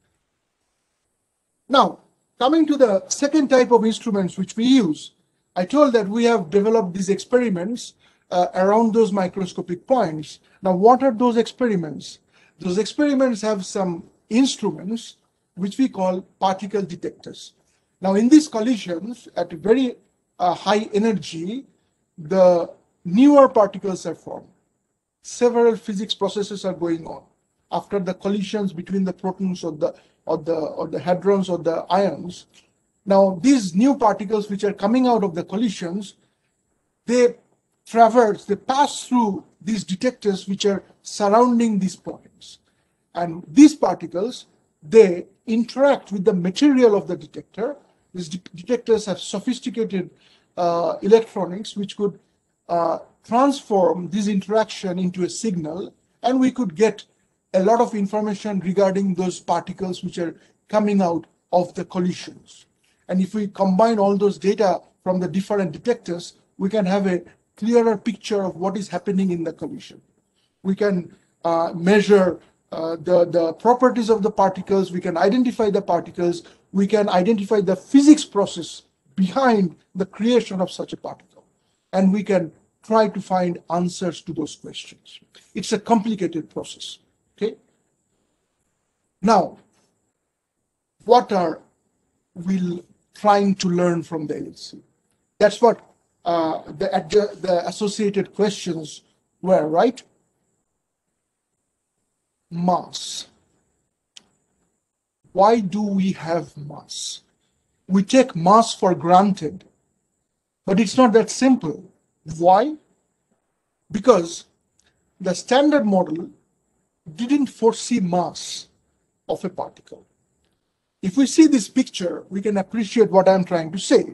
Now, coming to the second type of instruments which we use, I told that we have developed these experiments around those microscopic points. Now, what are those experiments? Those experiments have some instruments which we call particle detectors. Now, in these collisions, at very high energy, the newer particles are formed. Several physics processes are going on after the collisions between the protons or the hadrons or the ions. Now, these new particles which are coming out of the collisions, they pass through these detectors which are surrounding these points. And these particles, they interact with the material of the detector. These detectors have sophisticated electronics which could transform this interaction into a signal, and we could get a lot of information regarding those particles which are coming out of the collisions. And if we combine all those data from the different detectors, we can have a clearer picture of what is happening in the collision. We can measure the properties of the particles, we can identify the particles, we can identify the physics process behind the creation of such a particle, and we can try to find answers to those questions. It's a complicated process, okay? Now, what are we trying to learn from the LHC? That's what the associated questions were, right? Mass. Why do we have mass? We take mass for granted, but it's not that simple. Why? Because the standard model didn't foresee mass of a particle. If we see this picture, we can appreciate what I'm trying to say.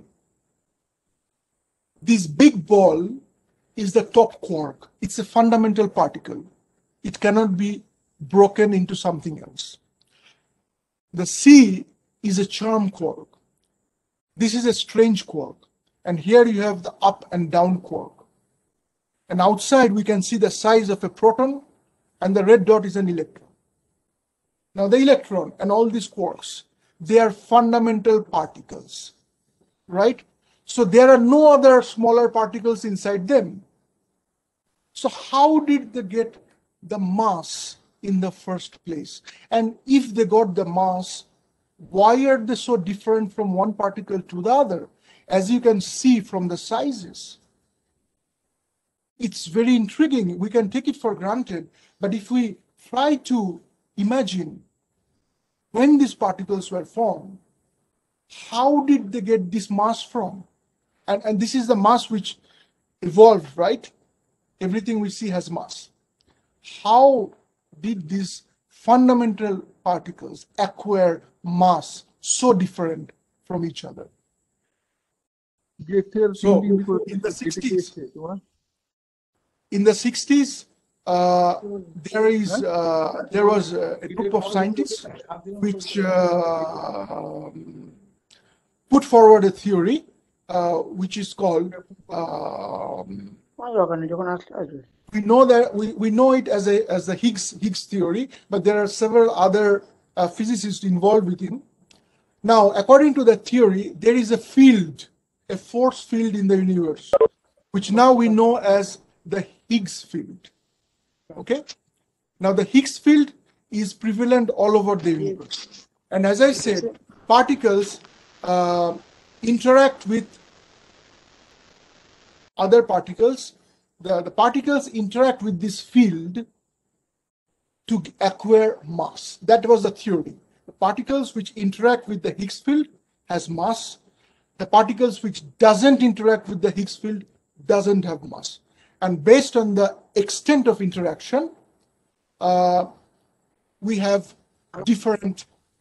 This big ball is the top quark. It's a fundamental particle. It cannot be broken into something else. The C is a charm quark. This is a strange quark. And here you have the up and down quark. And outside we can see the size of a proton, and the red dot is an electron. Now the electron and all these quarks, they are fundamental particles, right? So there are no other smaller particles inside them. So how did they get the mass in the first place? And if they got the mass, why are they so different from one particle to the other? As you can see from the sizes, it's very intriguing. We can take it for granted, but if we try to imagine when these particles were formed, how did they get this mass from? And this is the mass which evolved, right? Everything we see has mass. How did these fundamental particles acquire mass so different from each other? So in the 60s, there was a group of scientists which put forward a theory which is called we know it as the Higgs theory, but there are several other physicists involved within. Now, according to that theory, there is a field, a force field in the universe, which now we know as the Higgs field. Okay? Now, the Higgs field is prevalent all over the universe. And as I said, particles interact with other particles. The particles interact with this field to acquire mass. That was the theory. The particles which interact with the Higgs field has mass. The particles which doesn't interact with the Higgs field doesn't have mass. And based on the extent of interaction, we have different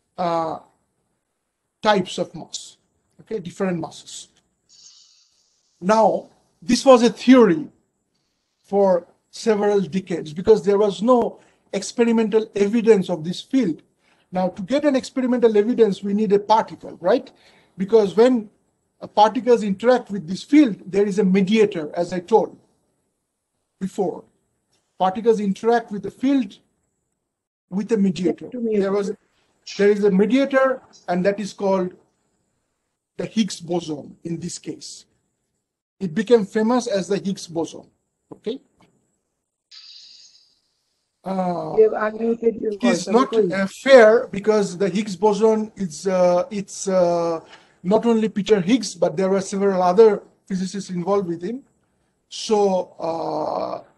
types of mass, okay, different masses. Now, this was a theory for several decades because there was no experimental evidence of this field. Now, to get an experimental evidence, we need a particle, right? Because when particles interact with this field, there is a mediator, as I told before. Particles interact with the field with a mediator. There is a mediator, and that is called the Higgs boson in this case. It became famous as the Higgs boson. Okay. It is not fair because the Higgs boson is it's not only Peter Higgs, but there were several other physicists involved with him. So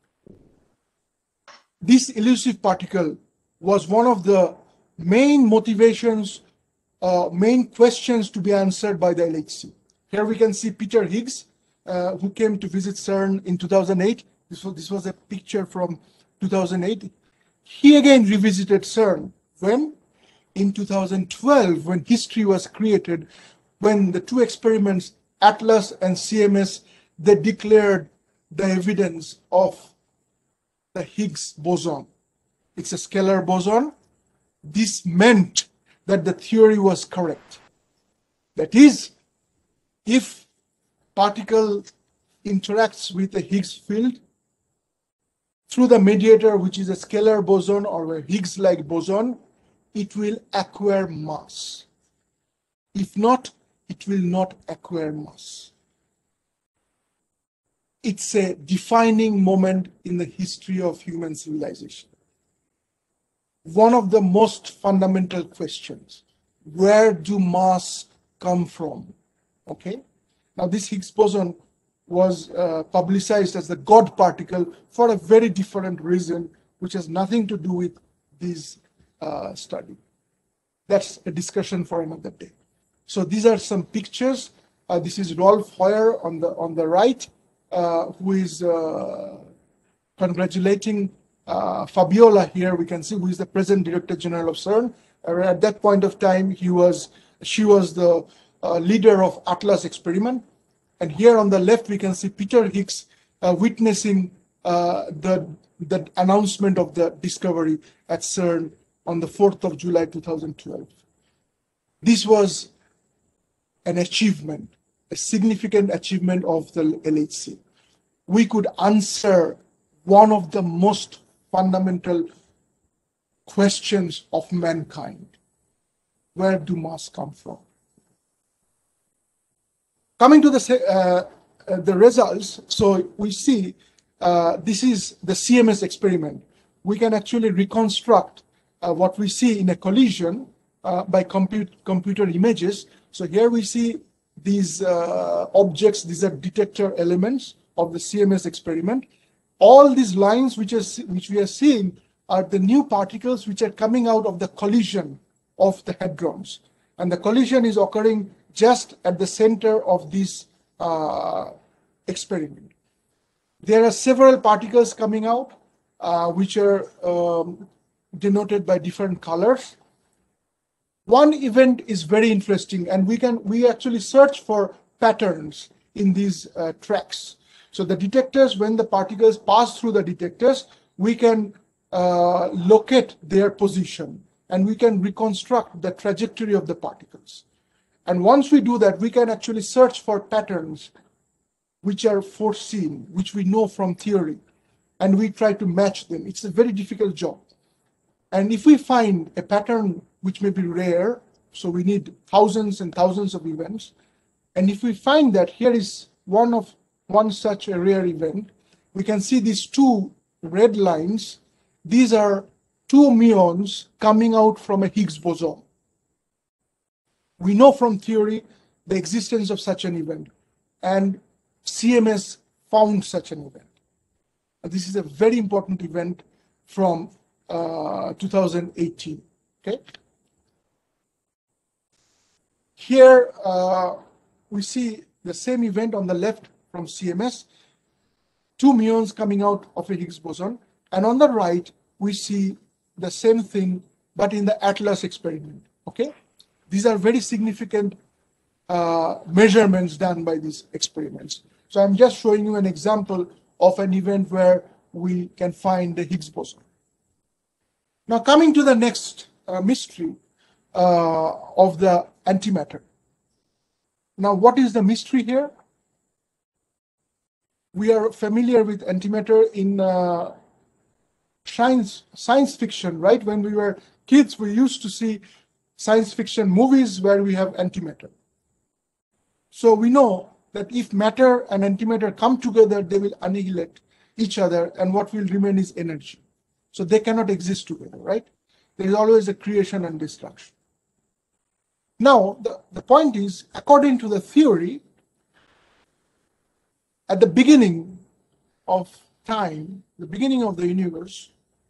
this elusive particle was one of the main motivations, main questions to be answered by the LHC. Here we can see Peter Higgs, who came to visit CERN in 2008. This was a picture from 2008. He again revisited CERN. When? In 2012, when history was created, when the two experiments, ATLAS and CMS, they declared the evidence of the Higgs boson. It's a scalar boson. This meant that the theory was correct. That is, if particle interacts with a Higgs field through the mediator, which is a scalar boson or a Higgs-like boson, it will acquire mass. If not, it will not acquire mass. It's a defining moment in the history of human civilization. One of the most fundamental questions, where do mass come from? Okay. Now this Higgs boson was publicized as the God particle for a very different reason, which has nothing to do with this study. That's a discussion for another day. So these are some pictures. This is Rolf Hoyer on the right, who is congratulating Fabiola here. We can see who is the present Director General of CERN. At that point of time, she was the leader of ATLAS experiment. And here on the left, we can see Peter Higgs witnessing the announcement of the discovery at CERN on the 4th of July 2012. This was an achievement, a significant achievement of the LHC. We could answer one of the most fundamental questions of mankind. Where do mass come from? Coming to the results, so we see this is the CMS experiment. We can actually reconstruct what we see in a collision by computer images. So here we see these objects. These are detector elements of the CMS experiment. All these lines which we are seeing are the new particles which are coming out of the collision of the hadrons. And the collision is occurring just at the center of this experiment. There are several particles coming out, which are denoted by different colors. One event is very interesting, and we actually search for patterns in these tracks. So the detectors, when the particles pass through the detectors, we can locate their position, and we can reconstruct the trajectory of the particles. And once we do that, we can actually search for patterns which are foreseen, which we know from theory, and we try to match them. It's a very difficult job. And if we find a pattern which may be rare, so we need thousands and thousands of events, and if we find that here is one such a rare event, we can see these two red lines. These are two muons coming out from a Higgs boson. We know from theory the existence of such an event, and CMS found such an event. And this is a very important event from 2018. Okay. Here we see the same event on the left from CMS, two muons coming out of a Higgs boson, and on the right we see the same thing but in the ATLAS experiment. Okay. These are very significant measurements done by these experiments. So I'm just showing you an example of an event where we can find the Higgs boson. Now coming to the next mystery of the antimatter. Now what is the mystery here? We are familiar with antimatter in science fiction, right? When we were kids, we used to see science fiction movies where we have antimatter. So we know that if matter and antimatter come together, they will annihilate each other, and what will remain is energy. So they cannot exist together, right? There is always a creation and destruction. Now, the point is, according to the theory, at the beginning of time, the beginning of the universe,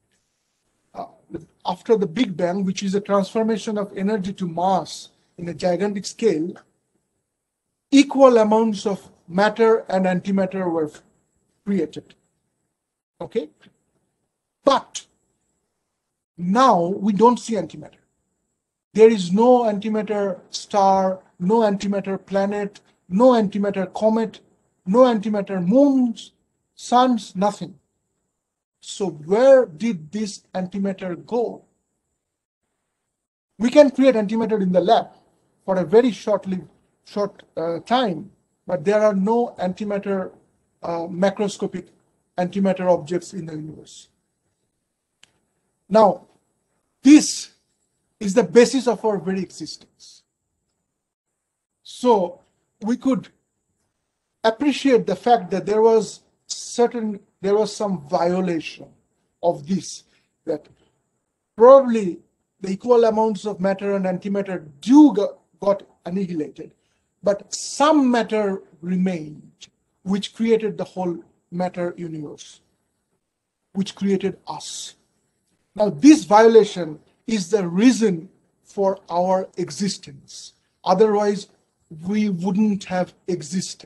after the Big Bang, which is a transformation of energy to mass in a gigantic scale, equal amounts of matter and antimatter were created. Okay? But now we don't see antimatter. There is no antimatter star, no antimatter planet, no antimatter comet, no antimatter moons, suns, nothing. So where did this antimatter go? We can create antimatter in the lab for a very short time, but there are no antimatter, macroscopic antimatter objects in the universe. Now, this is the basis of our very existence. So we could appreciate the fact that there was some violation of this, that probably the equal amounts of matter and antimatter got annihilated, but some matter remained, which created the whole matter universe, which created us. Now, this violation is the reason for our existence. Otherwise, we wouldn't have existed.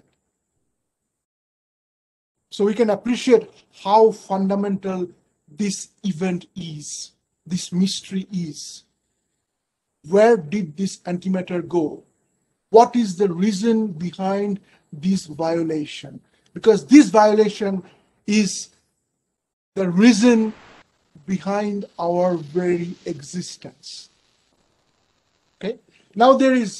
So we can appreciate how fundamental this event is, this mystery is. Where did this antimatter go? What is the reason behind this violation? Because this violation is the reason behind our very existence. Okay. Now there is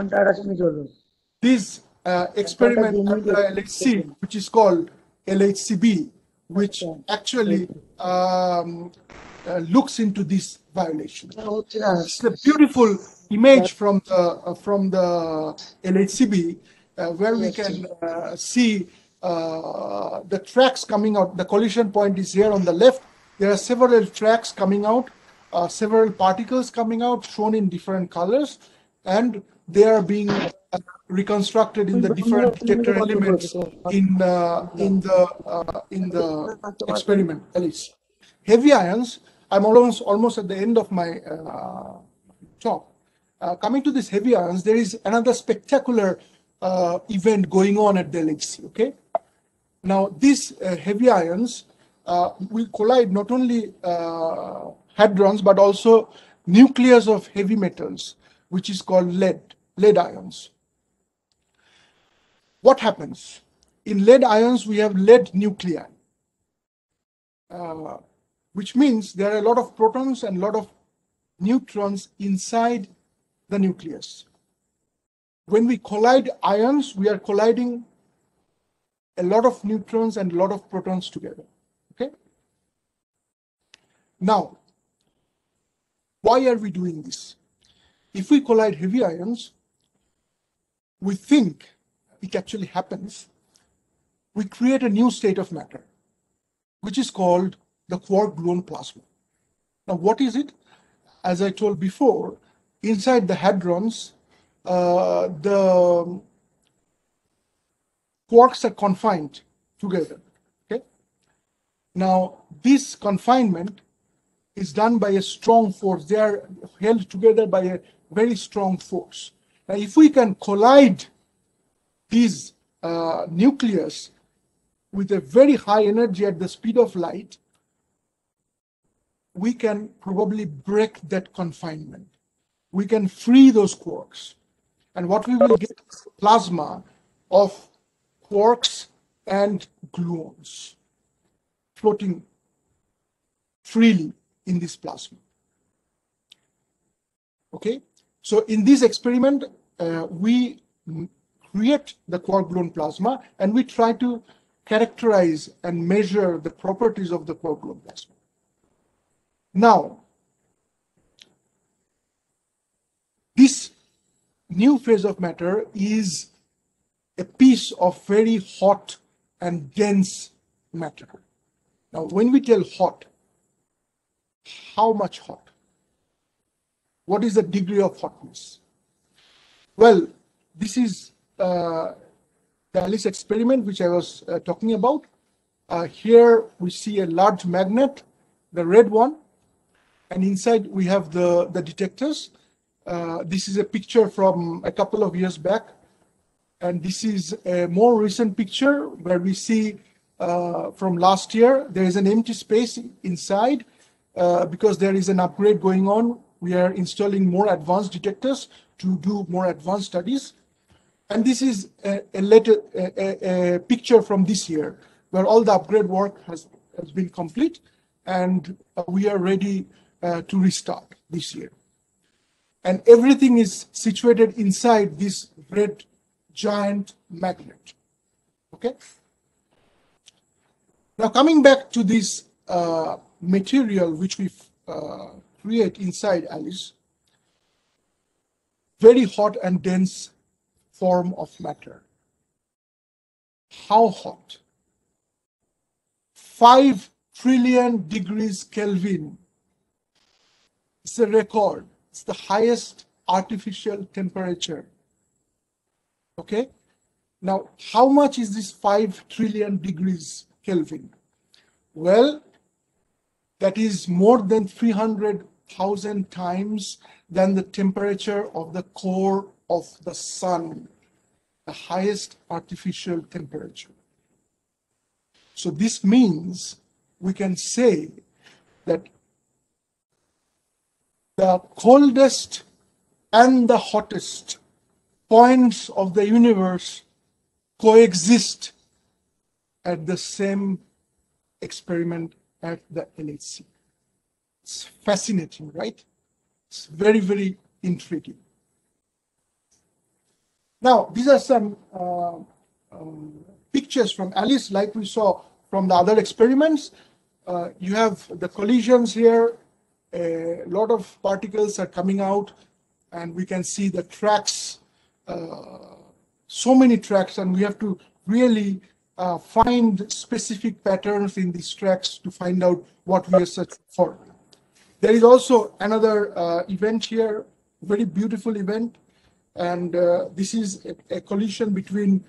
this experiment at the LHC, which is called LHCb, which actually looks into this violation. It's a beautiful image from the LHCb where we can see the tracks coming out. The collision point is here on the left. There are several tracks coming out, several particles coming out, shown in different colors, and they are being reconstructed in the different detector elements in the experiment. LHC. Heavy ions. I'm almost at the end of my talk. Coming to these heavy ions, there is another spectacular event going on at the LHC. Okay. Now these heavy ions will collide not only hadrons but also nucleus of heavy metals, which is called lead ions. What happens? In lead ions, we have lead nuclei, which means there are a lot of protons and a lot of neutrons inside the nucleus. When we collide ions, we are colliding a lot of neutrons and a lot of protons together. Okay. Now, why are we doing this? If we collide heavy ions, we think it actually happens. We create a new state of matter, which is called the quark-gluon plasma. Now, what is it? As I told before, inside the hadrons, the quarks are confined together. Okay. Now, this confinement is done by a strong force. They are held together by a very strong force. Now, if we can collide these nucleus with a very high energy at the speed of light, we can probably break that confinement. We can free those quarks. And what we will get is plasma of quarks and gluons floating freely in this plasma. Okay, so in this experiment, we create the quark-gluon plasma and we try to characterize and measure the properties of the quark-gluon plasma. Now, this new phase of matter is a piece of very hot and dense matter. Now, when we tell hot, how much hot? What is the degree of hotness? Well, this is the Alice experiment which I was talking about. Here we see a large magnet, the red one, and inside we have the detectors. This is a picture from a couple of years back, and this is a more recent picture where we see from last year there is an empty space inside because there is an upgrade going on. We are installing more advanced detectors to do more advanced studies. And this is a picture from this year where all the upgrade work has been complete, and we are ready to restart this year. And everything is situated inside this red giant magnet. Okay. Now coming back to this material which we create inside Alice, very hot and dense form of matter. How hot? 5 trillion degrees Kelvin. It's a record. It's the highest artificial temperature. Okay. Now, how much is this 5 trillion degrees Kelvin? Well, that is more than 300,000 times than the temperature of the core of the sun, the highest artificial temperature. So this means we can say that the coldest and the hottest points of the universe coexist at the same experiment at the LHC. It's fascinating, right? It's very, very intriguing. Now, these are some pictures from Alice, like we saw from the other experiments. You have the collisions here. A lot of particles are coming out, and we can see the tracks, so many tracks, and we have to really find specific patterns in these tracks to find out what we are searching for. There is also another event here, very beautiful event, and this is a collision between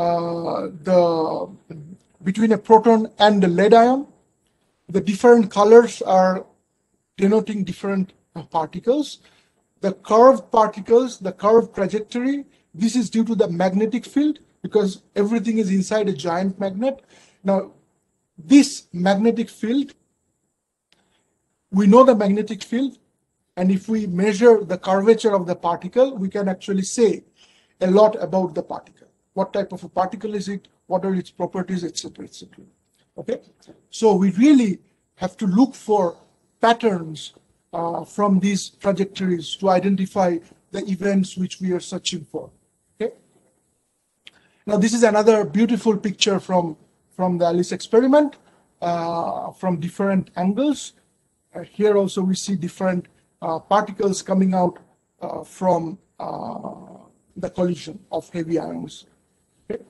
between a proton and a lead ion. The different colors are denoting different particles. The curved particles, the curved trajectory, this is due to the magnetic field because everything is inside a giant magnet. Now, this magnetic field, we know the magnetic field, and if we measure the curvature of the particle, we can actually say a lot about the particle. What type of a particle is it? What are its properties, etc., etc. Okay, so we really have to look for patterns from these trajectories to identify the events which we are searching for. Okay. Now this is another beautiful picture from the Alice experiment from different angles. Here also we see different particles coming out from the collision of heavy ions. Okay.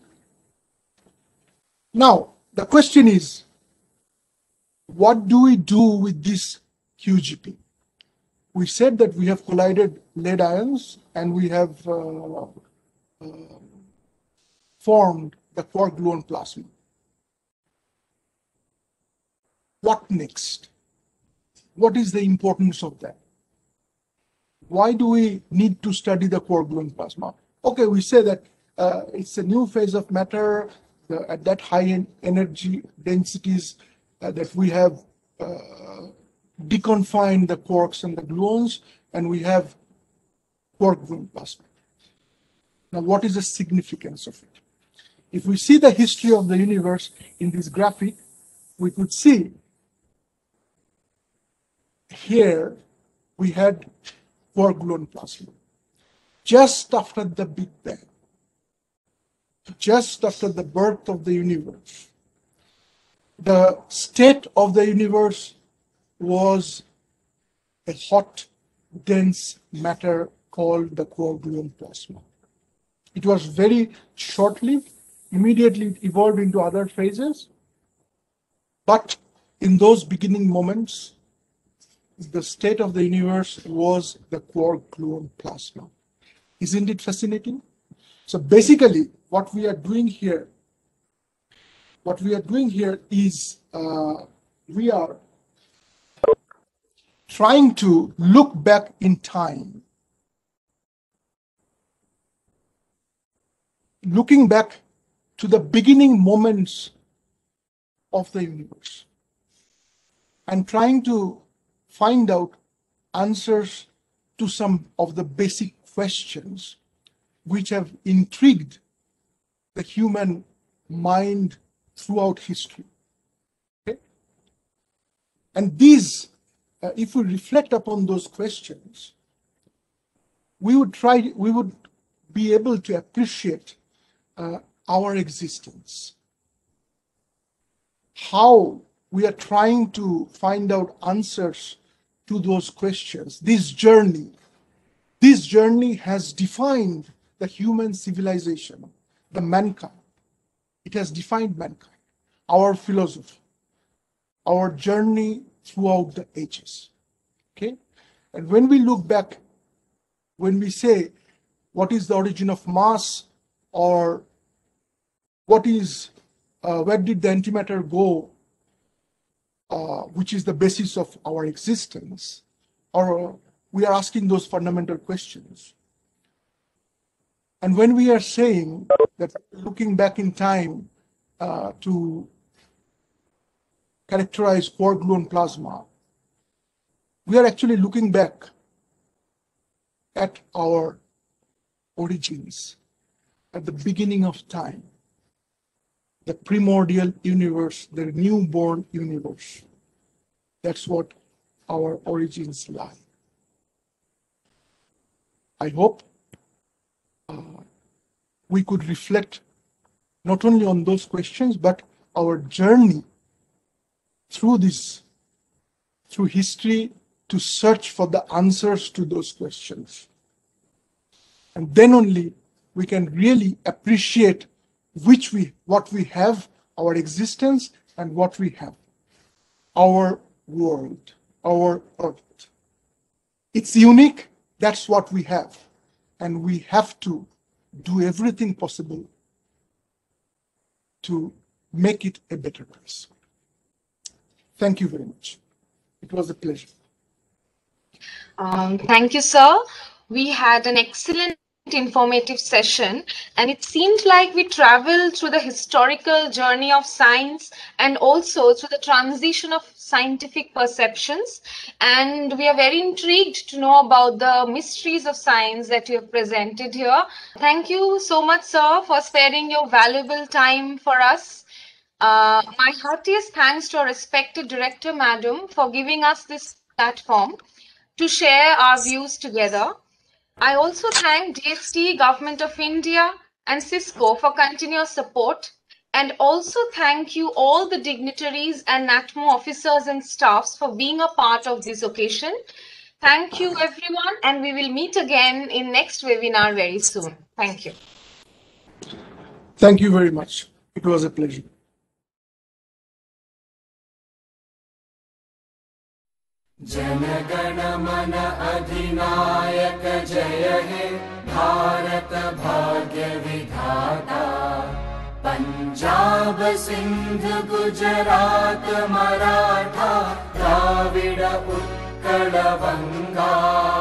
Now the question is, what do we do with this QGP? We said that we have collided lead ions and we have formed the quark-gluon plasma. What next? What is the importance of that? Why do we need to study the quark-gluon plasma? Okay, we say that it's a new phase of matter at that high energy densities that we have deconfined the quarks and the gluons, and we have quark-gluon plasma. Now, what is the significance of it? If we see the history of the universe in this graphic, we could see here we had quark-gluon plasma. Just after the Big Bang, just after the birth of the universe, the state of the universe was a hot, dense matter called the quark-gluon plasma. It was very shortly, immediately it evolved into other phases, but in those beginning moments, the state of the universe was the quark-gluon plasma. Isn't it fascinating? So basically, what we are doing here is we are trying to look back in time, looking back to the beginning moments of the universe, and trying to find out answers to some of the basic questions which have intrigued the human mind throughout history. Okay? And these, if we reflect upon those questions, we would be able to appreciate our existence, how we are trying to find out answers to those questions. This journey has defined the human civilization, the mankind. It has defined mankind, our philosophy, our journey throughout the ages. Okay? And when we look back, when we say, what is the origin of mass, or where did the antimatter go, which is the basis of our existence, or we are asking those fundamental questions. And when we are saying that looking back in time to characterize quark-gluon plasma, we are actually looking back at our origins, at the beginning of time, the primordial universe, the newborn universe. That's what our origins lie. I hope we could reflect not only on those questions, but our journey through history to search for the answers to those questions. And then only we can really appreciate what we have, our existence, and what we have, our world, our earth. It's unique, that's what we have. And we have to do everything possible to make it a better place. Thank you very much. It was a pleasure. Thank you, sir. We had an excellent informative session, and it seemed like we traveled through the historical journey of science and also through the transition of scientific perceptions. And we are very intrigued to know about the mysteries of science that you have presented here. Thank you so much, sir, for sparing your valuable time for us. My heartiest thanks to our respected director, madam, for giving us this platform to share our views together. I also thank DST, Government of India, and Cisco for continuous support, and also thank you all the dignitaries and NATMO officers and staffs for being a part of this occasion. Thank you, everyone, and we will meet again in next webinar very soon. Thank you. Thank you very much. It was a pleasure. जनगण मन अधिनायक जय हे भारत भाग्य विधाता पंजाब सिंध गुजरात मराठा द्राविड उत्कल बंगा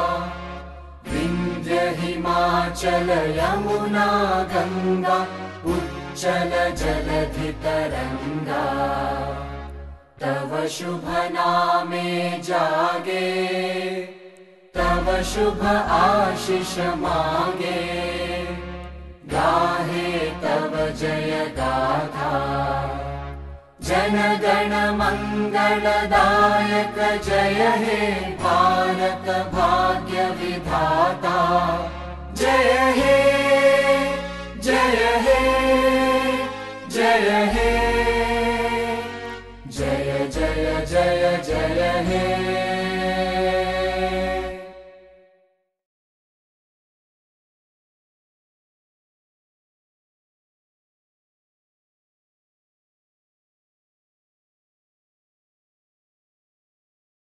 विंध्य हिमाचल यमुना गंगा उच्चल जलधि तरंगा तव शुभ नामे जागे तव शुभ आशीष मांगे गाहे तव जय गाथा जन गण मंगलदायक जय हे भारत